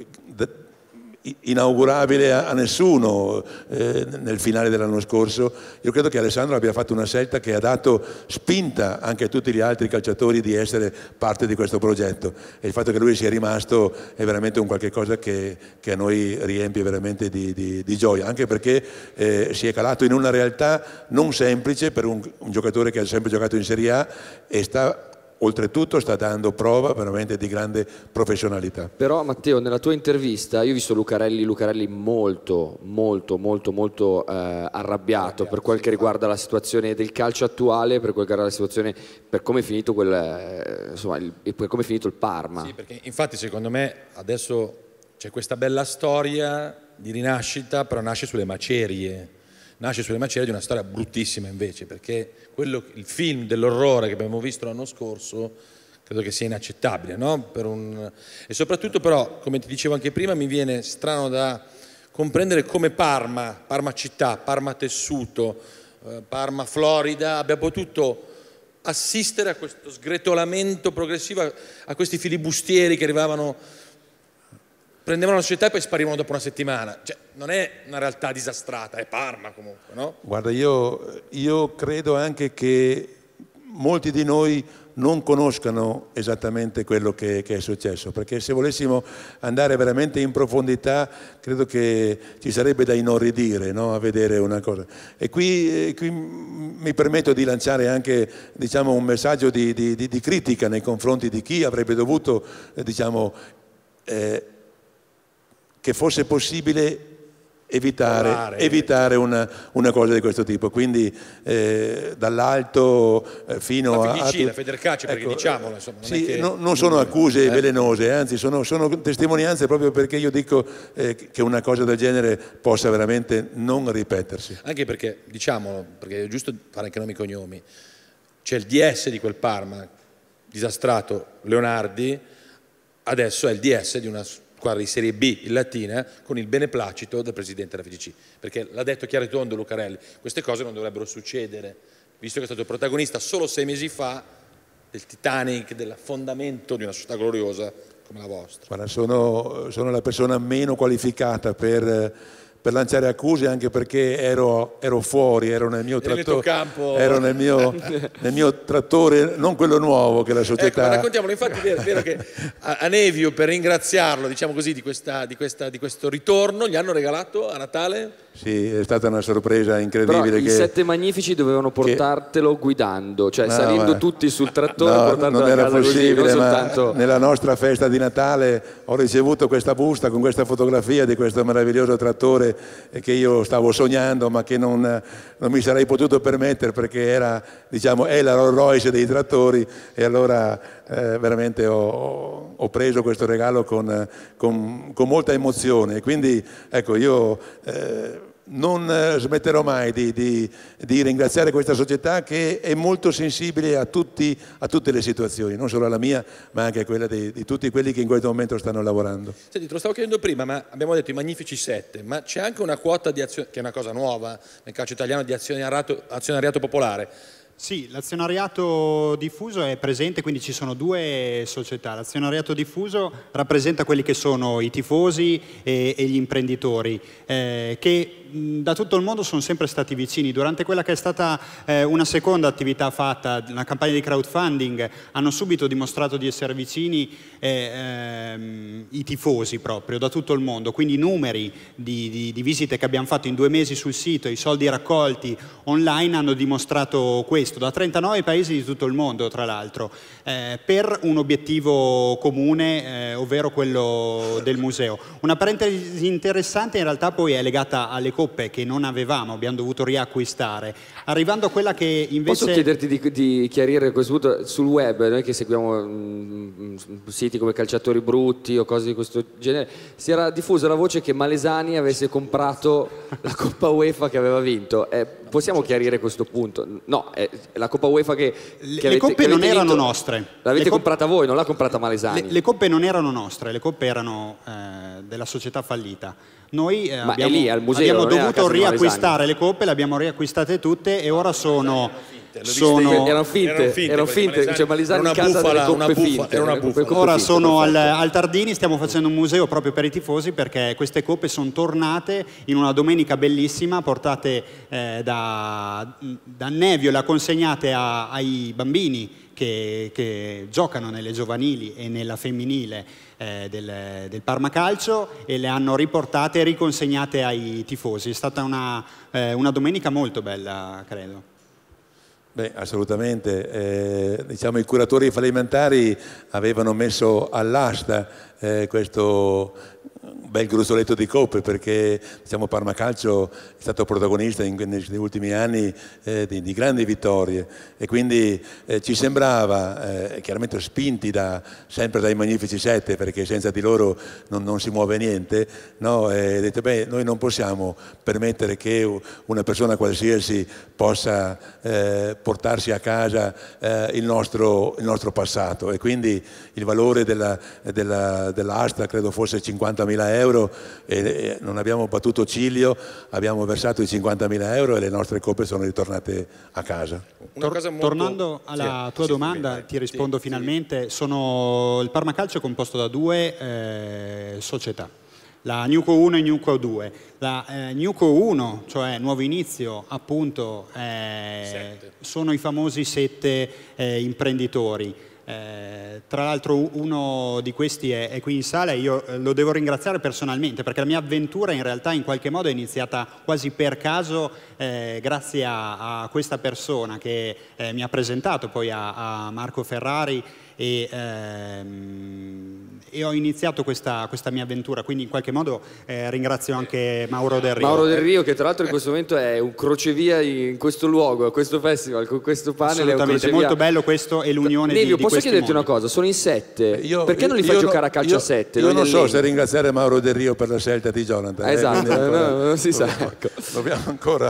inaugurabile a, a nessuno eh, nel finale dell'anno scorso. Io credo che Alessandro abbia fatto una scelta che ha dato spinta anche a tutti gli altri calciatori di essere parte di questo progetto, e il fatto che lui sia rimasto è veramente un qualche cosa che, che a noi riempie veramente di, di, di gioia, anche perché eh, si è calato in una realtà non semplice per un, un giocatore che ha sempre giocato in Serie A e sta oltretutto sta dando prova veramente di grande professionalità. Però Matteo, nella tua intervista io ho visto Lucarelli, Lucarelli molto, molto, molto, molto eh, arrabbiato, arrabbiato per quel che riguarda la situazione del calcio attuale, per quel che riguarda la situazione, per come è finito quel, eh, insomma, il, per come è finito il Parma. Sì, perché infatti secondo me adesso c'è questa bella storia di rinascita, però nasce sulle macerie. Nasce sulle macerie di una storia bruttissima invece, perché quello, il film dell'orrore che abbiamo visto l'anno scorso credo che sia inaccettabile, no? Per un... E soprattutto però, come ti dicevo anche prima, mi viene strano da comprendere come Parma, Parma città, Parma tessuto, eh, Parma Florida abbia potuto assistere a questo sgretolamento progressivo, a, a questi filibustieri che arrivavano, prendevano la società e poi sparivano dopo una settimana. Cioè, non è una realtà disastrata, è Parma comunque, no? Guarda, io, io credo anche che molti di noi non conoscano esattamente quello che, che è successo, perché se volessimo andare veramente in profondità credo che ci sarebbe da inorridire, no? A vedere una cosa. E qui, qui mi permetto di lanciare anche, diciamo, un messaggio di, di, di, di critica nei confronti di chi avrebbe dovuto, eh, diciamo, eh, che fosse possibile evitare, evitare una, una cosa di questo tipo, quindi eh, dall'alto eh, fino la a... F D C, a la Federcalcio, perché ecco, diciamolo, insomma, non, sì, è che... no, non sono accuse eh? velenose, anzi sono, sono testimonianze proprio perché io dico eh, che una cosa del genere possa veramente non ripetersi. Anche perché, diciamolo, perché è giusto fare anche nomi e cognomi, c'è il D S di quel Parma, disastrato Leonardi, adesso è il D S di una squadra di Serie B in Latina con il beneplacito del presidente della F D C, perché l'ha detto chiaro e tondo Lucarelli, queste cose non dovrebbero succedere, visto che è stato protagonista solo sei mesi fa del Titanic, del fondamento di una società gloriosa come la vostra. Guarda, sono, sono la persona meno qualificata per... per lanciare accuse, anche perché ero, ero fuori, ero nel mio trattore, ero nel mio, nel mio trattore, non quello nuovo che la società... Ecco, raccontiamolo, infatti è vero che a, a Nevio, per ringraziarlo, diciamo così, di, questa, di, questa, di questo ritorno, gli hanno regalato a Natale... Sì, è stata una sorpresa incredibile. Però che... i sette magnifici dovevano portartelo che... guidando, cioè no, salendo ma... tutti sul trattore no, e portartelo non a era casa possibile, così, non ma soltanto... nella nostra festa di Natale ho ricevuto questa busta con questa fotografia di questo meraviglioso trattore che io stavo sognando, ma che non, non mi sarei potuto permettere, perché era, diciamo, è la Rolls Royce dei trattori, e allora eh, veramente ho, ho preso questo regalo con, con, con molta emozione. Quindi ecco, io eh, non smetterò mai di, di, di ringraziare questa società che è molto sensibile a, tutti, a tutte le situazioni, non solo alla mia, ma anche a quella di, di tutti quelli che in questo momento stanno lavorando. Senti, te lo stavo chiedendo prima, ma abbiamo detto i magnifici sette, ma c'è anche una quota di azione, che è una cosa nuova nel calcio italiano, di azionariato, azionariato popolare. Sì, l'azionariato diffuso è presente, quindi ci sono due società. L'azionariato diffuso rappresenta quelli che sono i tifosi e, e gli imprenditori, eh, che mh, da tutto il mondo sono sempre stati vicini. Durante quella che è stata eh, una seconda attività fatta, una campagna di crowdfunding, hanno subito dimostrato di essere vicini, e, ehm, i tifosi proprio da tutto il mondo, quindi i numeri di, di, di visite che abbiamo fatto in due mesi sul sito, i soldi raccolti online hanno dimostrato questo, da trentanove paesi di tutto il mondo tra l'altro, eh, per un obiettivo comune, eh, ovvero quello del museo. Una parentesi interessante in realtà poi è legata alle coppe che non avevamo, abbiamo dovuto riacquistare, arrivando a quella che invece... Posso chiederti di, di chiarire a questo punto, sul web, noi che seguiamo mh, siti come Calciatori Brutti o cose di questo genere, si era diffusa la voce che Malesani avesse comprato la Coppa UEFA che aveva vinto. Eh, possiamo chiarire questo punto? No, è la Coppa UEFA che, che le avete, coppe che non avete erano vinto, nostre. L'avete Le comprata voi, non l'ha comprata Malesani. Le, le coppe non erano nostre, le coppe erano eh, della società fallita. Noi eh, Ma abbiamo, è lì, al museo, abbiamo non è a dovuto casa di riacquistare Malesani. le coppe, le abbiamo riacquistate tutte e ora sono... Sono... Erano finte, erano finte, cioè Malesani in casa delle coppe finte. Ora sono al, al Tardini, stiamo facendo un museo proprio per i tifosi perché queste coppe sono tornate in una domenica bellissima, portate eh, da, da Nevio, le ha consegnate a, ai bambini che, che giocano nelle giovanili e nella femminile eh, del, del Parma Calcio e le hanno riportate e riconsegnate ai tifosi. È stata una, eh, una domenica molto bella, credo. Beh, assolutamente. Eh, diciamo, i curatori fallimentari avevano messo all'asta eh, questo bel gruzzoletto di coppe perché diciamo, Parma Calcio è stato protagonista in, negli ultimi anni eh, di, di grandi vittorie e quindi eh, ci sembrava, eh, chiaramente spinti da, sempre dai Magnifici Sette perché senza di loro non, non si muove niente, no? E detto, beh, noi non possiamo permettere che una persona qualsiasi possa eh, portarsi a casa eh, il, nostro, il nostro passato e quindi il valore della, della, dell'asta credo fosse cinquantamila euro e non abbiamo battuto ciglio, abbiamo versato i cinquantamila euro e le nostre coppe sono ritornate a casa. Una cosa molto... Tornando alla sì, tua sì, domanda, sì, ti rispondo sì, finalmente, sì. Sono... il Parma Calcio è composto da due eh, società, la Newco uno e Newco due. La eh, Newco uno, cioè Nuovo Inizio, appunto, eh, sono i famosi sette eh, imprenditori. Eh, tra l'altro uno di questi è, è qui in sala e io lo devo ringraziare personalmente perché la mia avventura in realtà in qualche modo è iniziata quasi per caso eh, grazie a, a questa persona che eh, mi ha presentato poi a, a Marco Ferrari e, ehm, e ho iniziato questa, questa mia avventura, quindi in qualche modo eh, ringrazio anche Mauro Del Rio. Mauro Del Rio che tra l'altro in questo momento è un crocevia in questo luogo, a questo festival, con questo panel. Assolutamente, è molto bello questo e l'unione di, Nevio, di posso chiederti mondi. una cosa? Sono in sette, io, perché non li fai io, giocare a calcio io, a sette? Io non, non so lane? se ringraziare Mauro Del Rio per la scelta di Jonathan. Esatto, eh, no, no, non si sa. Ecco. Dobbiamo ancora...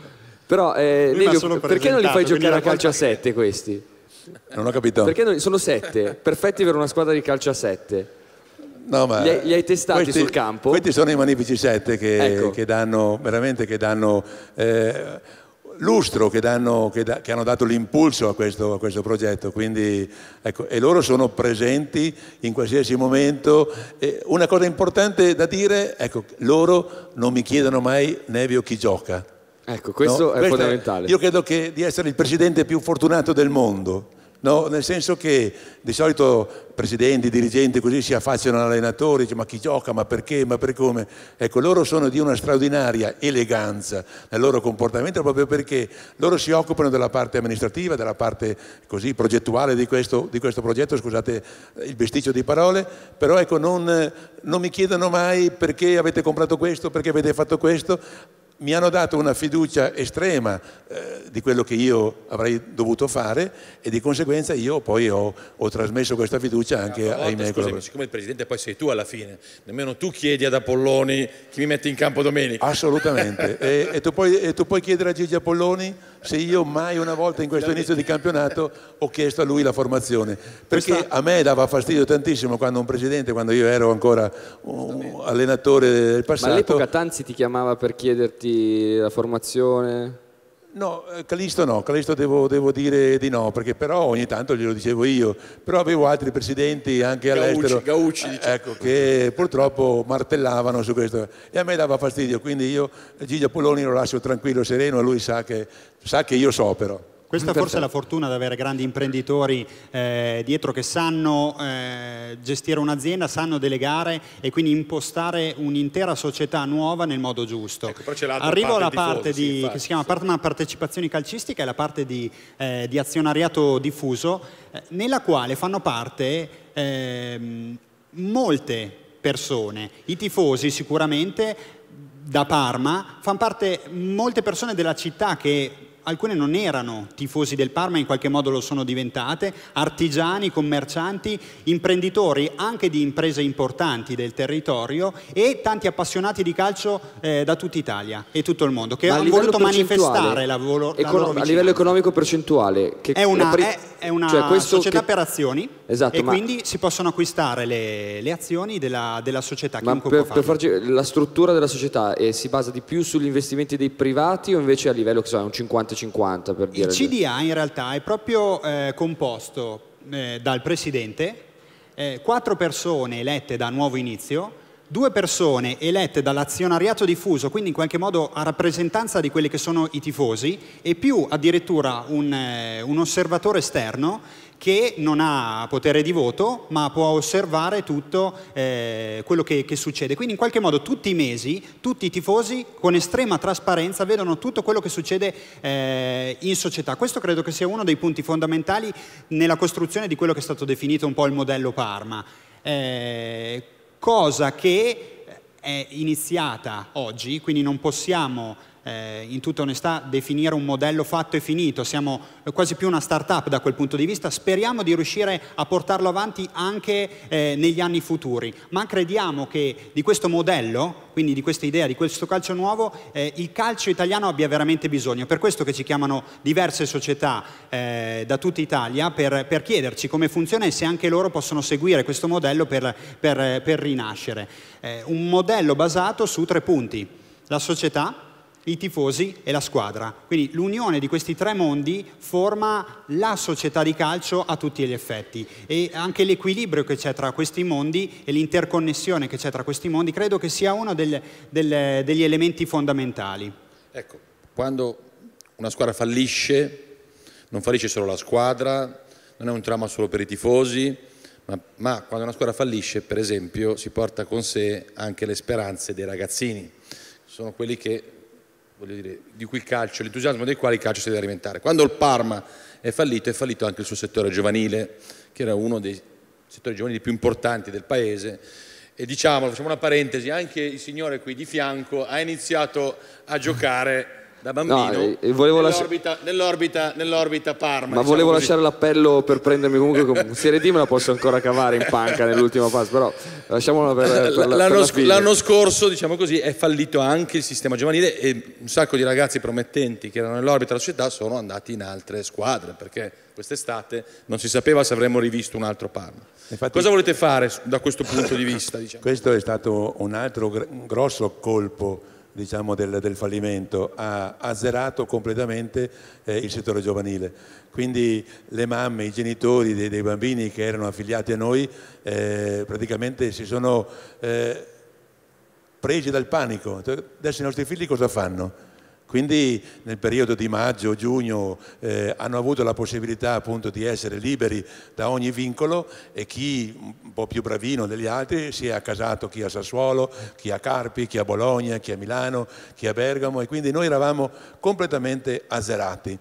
Però eh, Nevio, perché non li fai giocare a calcio a sette questi? Non ho capito. Perché non, sono sette, perfetti per una squadra di calcio a sette. No, ma li, hai, li hai testati questi, sul campo? Questi sono i Magnifici Sette che, ecco. che danno veramente che danno eh, lustro, che, danno, che, da, che hanno dato l'impulso a questo, a questo progetto. Quindi, ecco, e loro sono presenti in qualsiasi momento. E una cosa importante da dire, ecco, loro non mi chiedono mai Nevio chi gioca. Ecco, questo no? è Questo fondamentale. È, io credo che di essere il presidente più fortunato del mondo. No, nel senso che di solito presidenti, dirigenti così si affacciano all'allenatore, dice ma chi gioca, ma perché, ma per come? Ecco, loro sono di una straordinaria eleganza nel loro comportamento proprio perché loro si occupano della parte amministrativa, della parte così progettuale di questo, di questo progetto, scusate il besticcio di parole, però ecco non, non mi chiedono mai perché avete comprato questo, perché avete fatto questo. Mi hanno dato una fiducia estrema eh, di quello che io avrei dovuto fare e di conseguenza io poi ho, ho trasmesso questa fiducia anche volta, ai miei collaboratori. Siccome il presidente poi sei tu alla fine, nemmeno tu chiedi ad Apolloni chi mi mette in campo domenica. Assolutamente. e, e, tu puoi, e tu puoi chiedere a Gigi Apolloni se io mai una volta in questo inizio di campionato ho chiesto a lui la formazione. Perché questa... a me dava fastidio tantissimo quando un presidente, quando io ero ancora un allenatore del passato... Ma all'epoca Tanzi ti chiamava per chiederti la formazione? No, Callisto no, Callisto devo, devo dire di no, perché però ogni tanto glielo dicevo io, però avevo altri presidenti anche all'estero Gaucci, eh, ecco, che purtroppo martellavano su questo e a me dava fastidio, quindi io Gigi Apolloni lo lascio tranquillo, sereno, lui sa che, sa che io so però. Questa forse è la fortuna di avere grandi imprenditori eh, dietro che sanno eh, gestire un'azienda, sanno delegare e quindi impostare un'intera società nuova nel modo giusto. Ecco, Arrivo alla parte parte tifosi, di, sì, infatti, che si chiama sì. Parma Partecipazioni Calcistiche, è la parte di, eh, di azionariato diffuso, eh, nella quale fanno parte eh, molte persone, i tifosi sicuramente da Parma, fanno parte molte persone della città che alcune non erano tifosi del Parma, in qualche modo lo sono diventate, artigiani, commercianti, imprenditori anche di imprese importanti del territorio e tanti appassionati di calcio eh, da tutta Italia e tutto il mondo, che Ma a hanno livello voluto manifestare la, volo, la econo- loro a vicinanza. livello economico percentuale che È una, la pri- è, è una cioè questo società che- per azioni Esatto, e ma- quindi si possono acquistare le, le azioni della, della società. Ma chiunque per, può per farlo. farci la struttura della società eh, si basa di più sugli investimenti dei privati o invece a livello che so, è un cinquanta cinquanta per Il dire? C D A in realtà è proprio eh, composto eh, dal presidente, eh, quattro persone elette da Nuovo Inizio, due persone elette dall'azionariato diffuso, quindi in qualche modo a rappresentanza di quelli che sono i tifosi, e più addirittura un, eh, un osservatore esterno che non ha potere di voto ma può osservare tutto eh, quello che, che succede. Quindi in qualche modo tutti i mesi, tutti i tifosi con estrema trasparenza vedono tutto quello che succede eh, in società. Questo credo che sia uno dei punti fondamentali nella costruzione di quello che è stato definito un po' il modello Parma, eh, cosa che è iniziata oggi, quindi non possiamo Eh, in tutta onestà definire un modello fatto e finito, siamo quasi più una start-up da quel punto di vista, speriamo di riuscire a portarlo avanti anche eh, negli anni futuri, ma crediamo che di questo modello, quindi di questa idea, di questo calcio nuovo, eh, il calcio italiano abbia veramente bisogno, per questo che ci chiamano diverse società eh, da tutta Italia per, per chiederci come funziona e se anche loro possono seguire questo modello per, per, per rinascere. Eh, un modello basato su tre punti: la società, i tifosi e la squadra. Quindi l'unione di questi tre mondi forma la società di calcio a tutti gli effetti, e anche l'equilibrio che c'è tra questi mondi e l'interconnessione che c'è tra questi mondi credo che sia uno del, del, degli elementi fondamentali. Ecco, quando una squadra fallisce, non fallisce solo la squadra, non è un dramma solo per i tifosi, ma, ma quando una squadra fallisce, per esempio, si porta con sé anche le speranze dei ragazzini. Sono quelli che, voglio dire, di cui il calcio, l'entusiasmo dei quali il calcio si deve alimentare. Quando il Parma è fallito, è fallito anche il suo settore giovanile, che era uno dei settori giovanili più importanti del paese, e diciamo, facciamo una parentesi, anche il signore qui di fianco ha iniziato a giocare da bambino No, eh, volevo nell'orbita, nell'orbita, nell'orbita Parma. Ma diciamo volevo così. lasciare l'appello per prendermi comunque con Serie D, me la posso ancora cavare in panca nell'ultima fase, però lasciamolo per, per, la, per L'anno, la sc- fine. l'anno scorso, diciamo così, è fallito anche il sistema giovanile e un sacco di ragazzi promettenti che erano nell'orbita della società sono andati in altre squadre, perché quest'estate non si sapeva se avremmo rivisto un altro Parma. Infatti, cosa volete fare da questo punto di vista? Diciamo? Questo è stato un altro gr- un grosso colpo, diciamo, del, del fallimento, ha azzerato completamente eh, il settore giovanile. Quindi le mamme, i genitori dei, dei bambini che erano affiliati a noi eh, praticamente si sono eh, presi dal panico. Adesso i nostri figli cosa fanno? Quindi nel periodo di maggio, giugno eh, hanno avuto la possibilità appunto di essere liberi da ogni vincolo, e chi un po' più bravino degli altri si è accasato, chi a Sassuolo, chi a Carpi, chi a Bologna, chi a Milano, chi a Bergamo, e quindi noi eravamo completamente azzerati.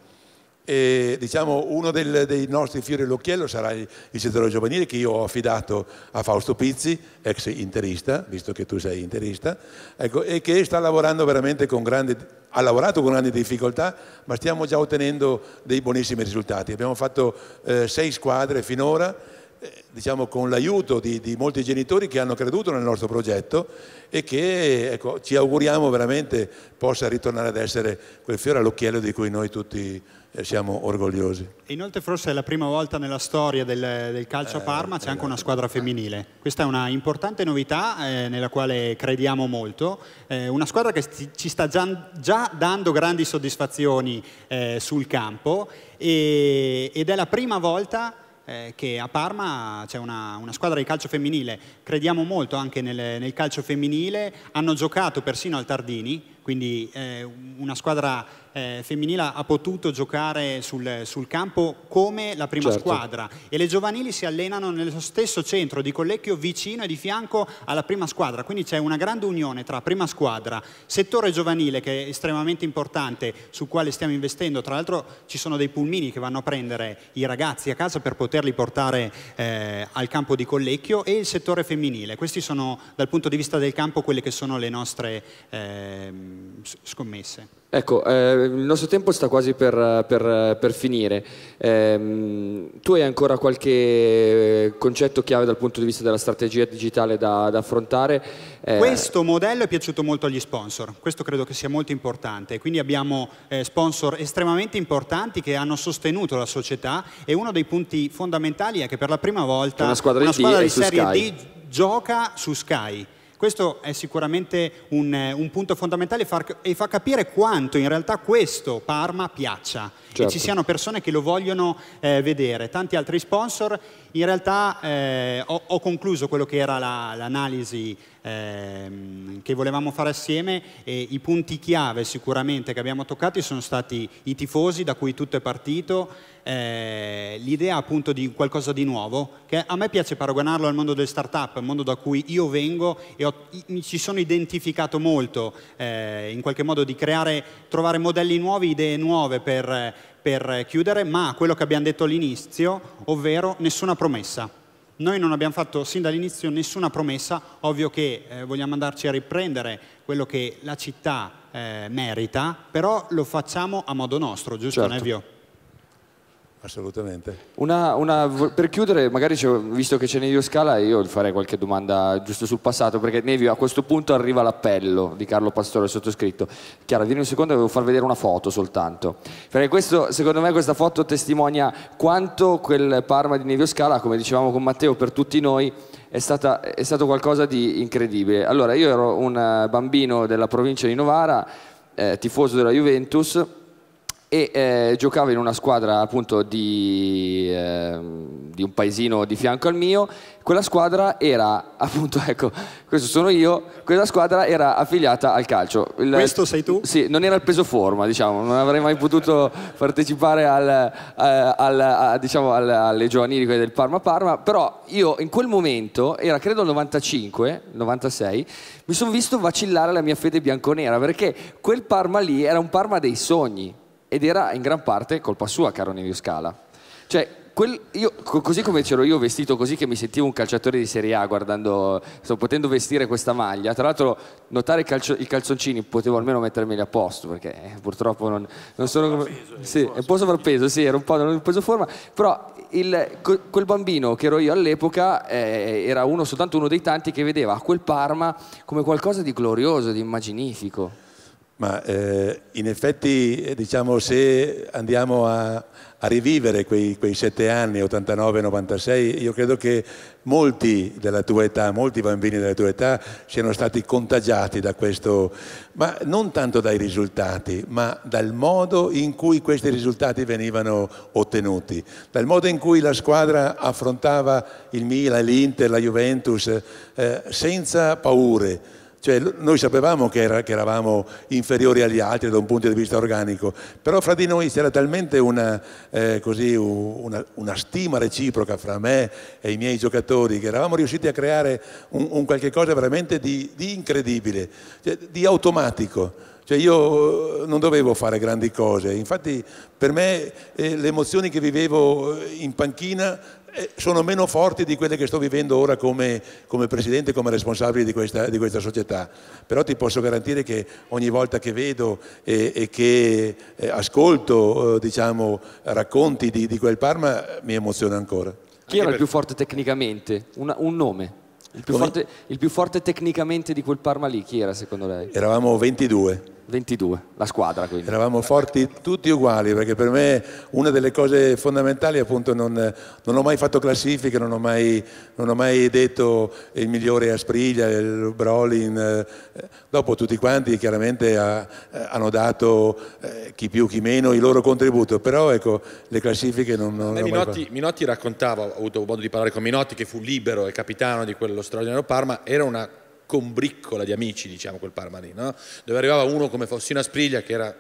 E diciamo uno del, dei nostri fiori all'occhiello sarà il, il settore giovanile, che io ho affidato a Fausto Pizzi, ex interista, visto che tu sei interista, ecco, e che sta lavorando veramente con grande, ha lavorato con grandi difficoltà, ma stiamo già ottenendo dei buonissimi risultati. Abbiamo fatto eh, sei squadre finora, eh, diciamo con l'aiuto di, di molti genitori che hanno creduto nel nostro progetto e che, ecco, ci auguriamo veramente possa ritornare ad essere quel fiore all'occhiello di cui noi tutti siamo orgogliosi. Inoltre forse è la prima volta nella storia del, del calcio a Parma c'è anche una squadra femminile. Questa è una importante novità eh, nella quale crediamo molto, eh, una squadra che sti, ci sta già, già dando grandi soddisfazioni eh, sul campo, e, ed è la prima volta eh, che a Parma c'è una, una squadra di calcio femminile. Crediamo molto anche nel, nel calcio femminile, hanno giocato persino al Tardini, quindi eh, una squadra eh, femminile ha potuto giocare sul, sul campo come la prima Certo. squadra, e le giovanili si allenano nello stesso centro di Collecchio, vicino e di fianco alla prima squadra, quindi c'è una grande unione tra prima squadra, settore giovanile che è estremamente importante, sul quale stiamo investendo. Tra l'altro ci sono dei pulmini che vanno a prendere i ragazzi a casa per poterli portare eh, al campo di Collecchio, e il settore femminile. Questi sono, dal punto di vista del campo, quelle che sono le nostre eh, scommesse. Ecco, eh, il nostro tempo sta quasi per, per, per finire. Eh, tu hai ancora qualche concetto chiave dal punto di vista della strategia digitale da, da affrontare? Eh, Questo modello è piaciuto molto agli sponsor, questo credo che sia molto importante, quindi abbiamo eh, sponsor estremamente importanti che hanno sostenuto la società, e uno dei punti fondamentali è che per la prima volta una squadra, una di, squadra di su Serie Sky. D gioca su Sky. Questo è sicuramente un, un punto fondamentale far, e fa capire quanto in realtà questo Parma piaccia, Certo. e ci siano persone che lo vogliono eh, vedere. Tanti altri sponsor. In realtà eh, ho, ho concluso quello che era l'analisi eh, che volevamo fare assieme, e i punti chiave sicuramente che abbiamo toccati sono stati i tifosi, da cui tutto è partito, eh, l'idea appunto di qualcosa di nuovo, che a me piace paragonarlo al mondo del startup, il mondo da cui io vengo, e ho, mi ci sono identificato molto, eh, in qualche modo di creare, trovare modelli nuovi, idee nuove per, per chiudere, ma quello che abbiamo detto all'inizio, ovvero nessuna promessa. Noi non abbiamo fatto sin dall'inizio nessuna promessa, ovvio che eh, vogliamo andarci a riprendere quello che la città eh, merita, però lo facciamo a modo nostro, giusto, Certo. Nevio? Assolutamente. Una, una, per chiudere, magari visto che c'è Nevio Scala, io gli farei qualche domanda giusto sul passato, perché Nevio, a questo punto arriva l'appello di Carlo Pastore sottoscritto. Chiara, vieni un secondo, devo far vedere una foto soltanto, perché questo, secondo me questa foto testimonia quanto quel Parma di Nevio Scala, come dicevamo con Matteo, per tutti noi è, stata, è stato qualcosa di incredibile. Allora, io ero un bambino della provincia di Novara, eh, tifoso della Juventus, e eh, giocavo in una squadra appunto di, eh, di un paesino di fianco al mio. Quella squadra era appunto, ecco, questo sono io, quella squadra era affiliata al calcio. Il, Questo sei tu? Sì, non era il peso forma, diciamo, non avrei mai potuto partecipare al, al, al, a, diciamo, al, alle giovanili del Parma Parma, però io in quel momento, era credo il novantacinque, novantasei, mi sono visto vacillare la mia fede bianconera, perché quel Parma lì era un Parma dei sogni. Ed era in gran parte colpa sua, caro Nevio Scala. Cioè, quel, io, così come c'ero io vestito così, che mi sentivo un calciatore di Serie A guardando, sto potendo vestire questa maglia. Tra l'altro, notare i, calcio, i calzoncini, potevo almeno mettermeli a posto, perché eh, purtroppo non, non sono come... Sì, un po' sovrappeso, sì, era un po' non peso forma, però il, quel bambino che ero io all'epoca eh, era uno, soltanto uno dei tanti che vedeva quel Parma come qualcosa di glorioso, di immaginifico. Ma eh, in effetti, diciamo, se andiamo a, a rivivere quei, quei sette anni, ottantanove novantasei, io credo che molti della tua età, molti bambini della tua età siano stati contagiati da questo, ma non tanto dai risultati, ma dal modo in cui questi risultati venivano ottenuti, dal modo in cui la squadra affrontava il Milan, l'Inter, la Juventus eh, senza paure. Cioè, noi sapevamo che, era, che eravamo inferiori agli altri da un punto di vista organico, però fra di noi c'era talmente una, eh, così, una, una stima reciproca fra me e i miei giocatori, che eravamo riusciti a creare un, un qualche cosa veramente di, di incredibile, cioè, di automatico. Cioè, io non dovevo fare grandi cose, infatti per me eh, le emozioni che vivevo in panchina sono meno forti di quelle che sto vivendo ora come, come presidente, come responsabile di questa, di questa società. Però ti posso garantire che ogni volta che vedo e, e che eh, ascolto eh, diciamo, racconti di, di quel Parma mi emoziona ancora. Chi era il più forte tecnicamente? Un, un nome? Il più, forte, il più forte tecnicamente di quel Parma lì, chi era secondo lei? Eravamo ventidue. ventidue, la squadra quindi. Eravamo forti tutti uguali, perché per me una delle cose fondamentali appunto non, non ho mai fatto classifiche, non ho mai, non ho mai detto il migliore è Aspriglia, il Brolin, eh, dopo tutti quanti chiaramente ha, hanno dato eh, chi più chi meno il loro contributo, però ecco le classifiche non, non Minotti, Minotti raccontava, ho avuto modo di parlare con Minotti che fu libero e capitano di quello straordinario Parma, era una combriccola di amici, diciamo, quel Parma lì, no? Dove arrivava uno come Faustino Aspriglia che era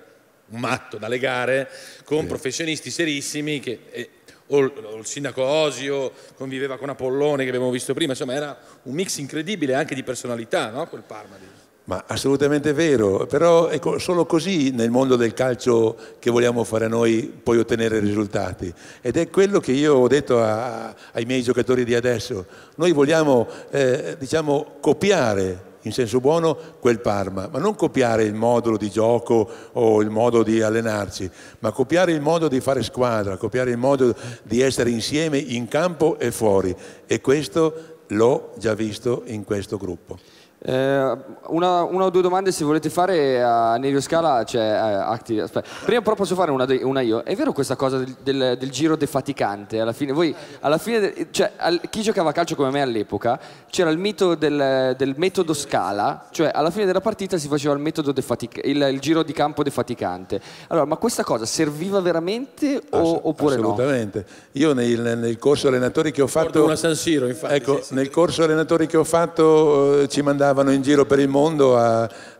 un matto da legare con sì. professionisti serissimi che... Eh, o il, o il sindaco Osio conviveva con Apollone che abbiamo visto prima, insomma era un mix incredibile anche di personalità, no? Quel Parma lì. Ma assolutamente vero, però è solo così nel mondo del calcio che vogliamo fare noi poi ottenere risultati, ed è quello che io ho detto a, ai miei giocatori di adesso. Noi vogliamo eh, diciamo copiare in senso buono quel Parma, ma non copiare il modulo di gioco o il modo di allenarci, ma copiare il modo di fare squadra, copiare il modo di essere insieme in campo e fuori, e questo l'ho già visto in questo gruppo. Eh, una, una o due domande se volete fare a Nevio Scala, cioè, eh, aspetta. Prima però posso fare una, de, una io. È vero questa cosa del, del, del giro defaticante? Alla fine, voi, alla fine de, cioè, al, chi giocava a calcio come me all'epoca c'era il mito del, del metodo Scala, cioè alla fine della partita si faceva il metodo defatic, il, il giro di campo defaticante. Allora, ma questa cosa serviva veramente o, Ass oppure no? Assolutamente. Io nel, nel corso allenatori che ho fatto, una San Siro, infatti, ecco, sì, sì. nel corso allenatori che ho fatto eh, ci mandavano in giro per il mondo a,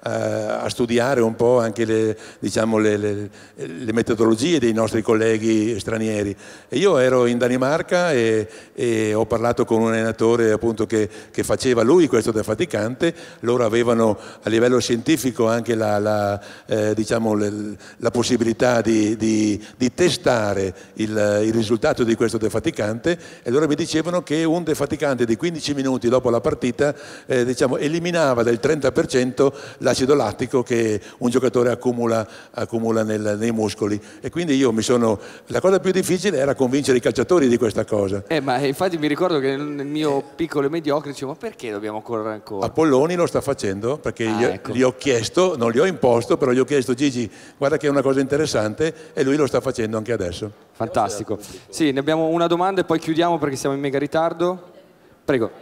a, a studiare un po' anche le, diciamo, le, le, le metodologie dei nostri colleghi stranieri, e io ero in Danimarca e, e ho parlato con un allenatore appunto che, che faceva lui questo defaticante. Loro avevano a livello scientifico anche la, la, eh, diciamo, le, la possibilità di, di, di testare il, il risultato di questo defaticante, e loro mi dicevano che un defaticante di quindici minuti dopo la partita eh, diciamo, eliminava del trenta per cento l'acido lattico che un giocatore accumula, accumula nel, nei muscoli, e quindi io mi sono, la cosa più difficile era convincere i calciatori di questa cosa. Eh, ma infatti mi ricordo che nel mio piccolo e mediocre dicevo, ma perché dobbiamo correre ancora? Apolloni lo sta facendo perché ah, gli, ecco. gli ho chiesto, non gli ho imposto, però gli ho chiesto: Gigi, guarda che è una cosa interessante, e lui lo sta facendo anche adesso. Fantastico. Sì, ne abbiamo una domanda e poi chiudiamo perché siamo in mega ritardo. Prego.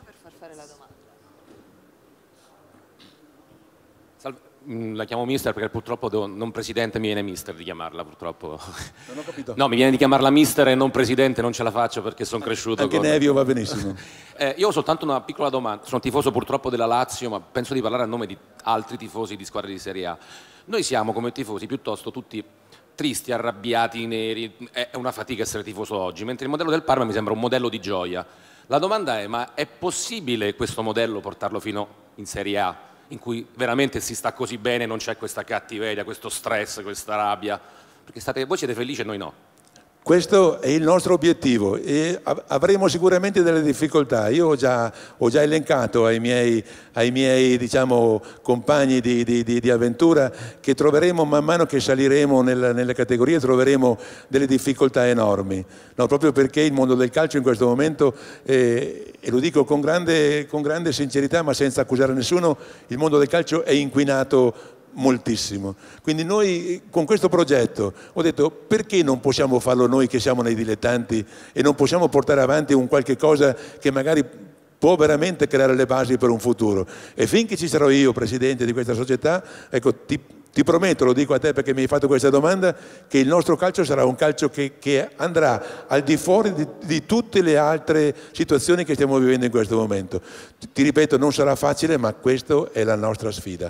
La chiamo mister perché purtroppo devo, non presidente mi viene mister di chiamarla, purtroppo. Non ho capito. No, mi viene di chiamarla mister e non presidente, non ce la faccio perché sono cresciuto. Anche con... Nevio va benissimo. eh, io ho soltanto una piccola domanda, sono tifoso purtroppo della Lazio, ma penso di parlare a nome di altri tifosi di squadre di Serie A. Noi siamo come tifosi piuttosto tutti tristi, arrabbiati, neri, è una fatica essere tifoso oggi, mentre il modello del Parma mi sembra un modello di gioia. La domanda è, ma è possibile questo modello portarlo fino in Serie A? In cui veramente si sta così bene, non c'è questa cattiveria, questo stress, questa rabbia, perché state, voi siete felici e noi no. Questo è il nostro obiettivo e avremo sicuramente delle difficoltà. Io ho già, ho già elencato ai miei, ai miei diciamo, compagni di, di, di, di avventura che troveremo man mano che saliremo nel, nelle categorie, troveremo delle difficoltà enormi, no, proprio perché il mondo del calcio in questo momento, eh, e lo dico con grande, con grande sincerità ma senza accusare nessuno, il mondo del calcio è inquinato moltissimo. Quindi noi con questo progetto ho detto: perché non possiamo farlo noi che siamo nei dilettanti e non possiamo portare avanti un qualche cosa che magari può veramente creare le basi per un futuro? E finché ci sarò io presidente di questa società, ecco, ti, ti prometto, lo dico a te perché mi hai fatto questa domanda, che il nostro calcio sarà un calcio che, che andrà al di fuori di, di tutte le altre situazioni che stiamo vivendo in questo momento. Ti, ti ripeto, non sarà facile, ma questa è la nostra sfida.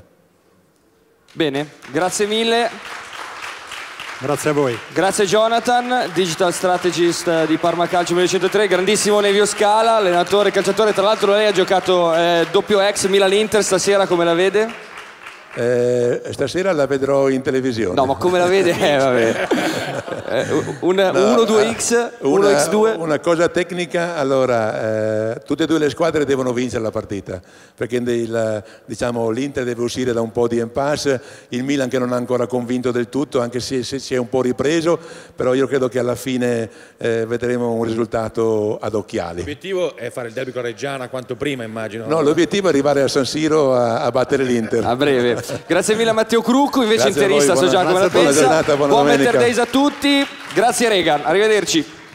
Bene, grazie mille. Grazie a voi. Grazie Jonathan, Digital Strategist di Parma Calcio millenovecentotre, grandissimo Nevio Scala, allenatore, calciatore, tra l'altro lei ha giocato eh, doppio ex Milan-Inter, stasera come la vede? Eh, stasera la vedrò in televisione. No, ma come la vede? Eh, vabbè. Eh, un, no, uno due X, uno X due. Una cosa tecnica, allora, eh, tutte e due le squadre devono vincere la partita, perché il, diciamo, l'Inter deve uscire da un po' di impasse, il Milan che non ha ancora convinto del tutto, anche se, se si è un po' ripreso, però io credo che alla fine eh, vedremo un risultato ad occhiali. L'obiettivo è fare il derby con Reggiana quanto prima, immagino. No, l'obiettivo è arrivare a San Siro a, a battere l'Inter. A breve. Grazie mille a Matteo Crucco, invece Grazie interista, voi, so già buona, come la pensa. giornata, buona Buon domenica. Better Days a tutti, grazie Regan, arrivederci.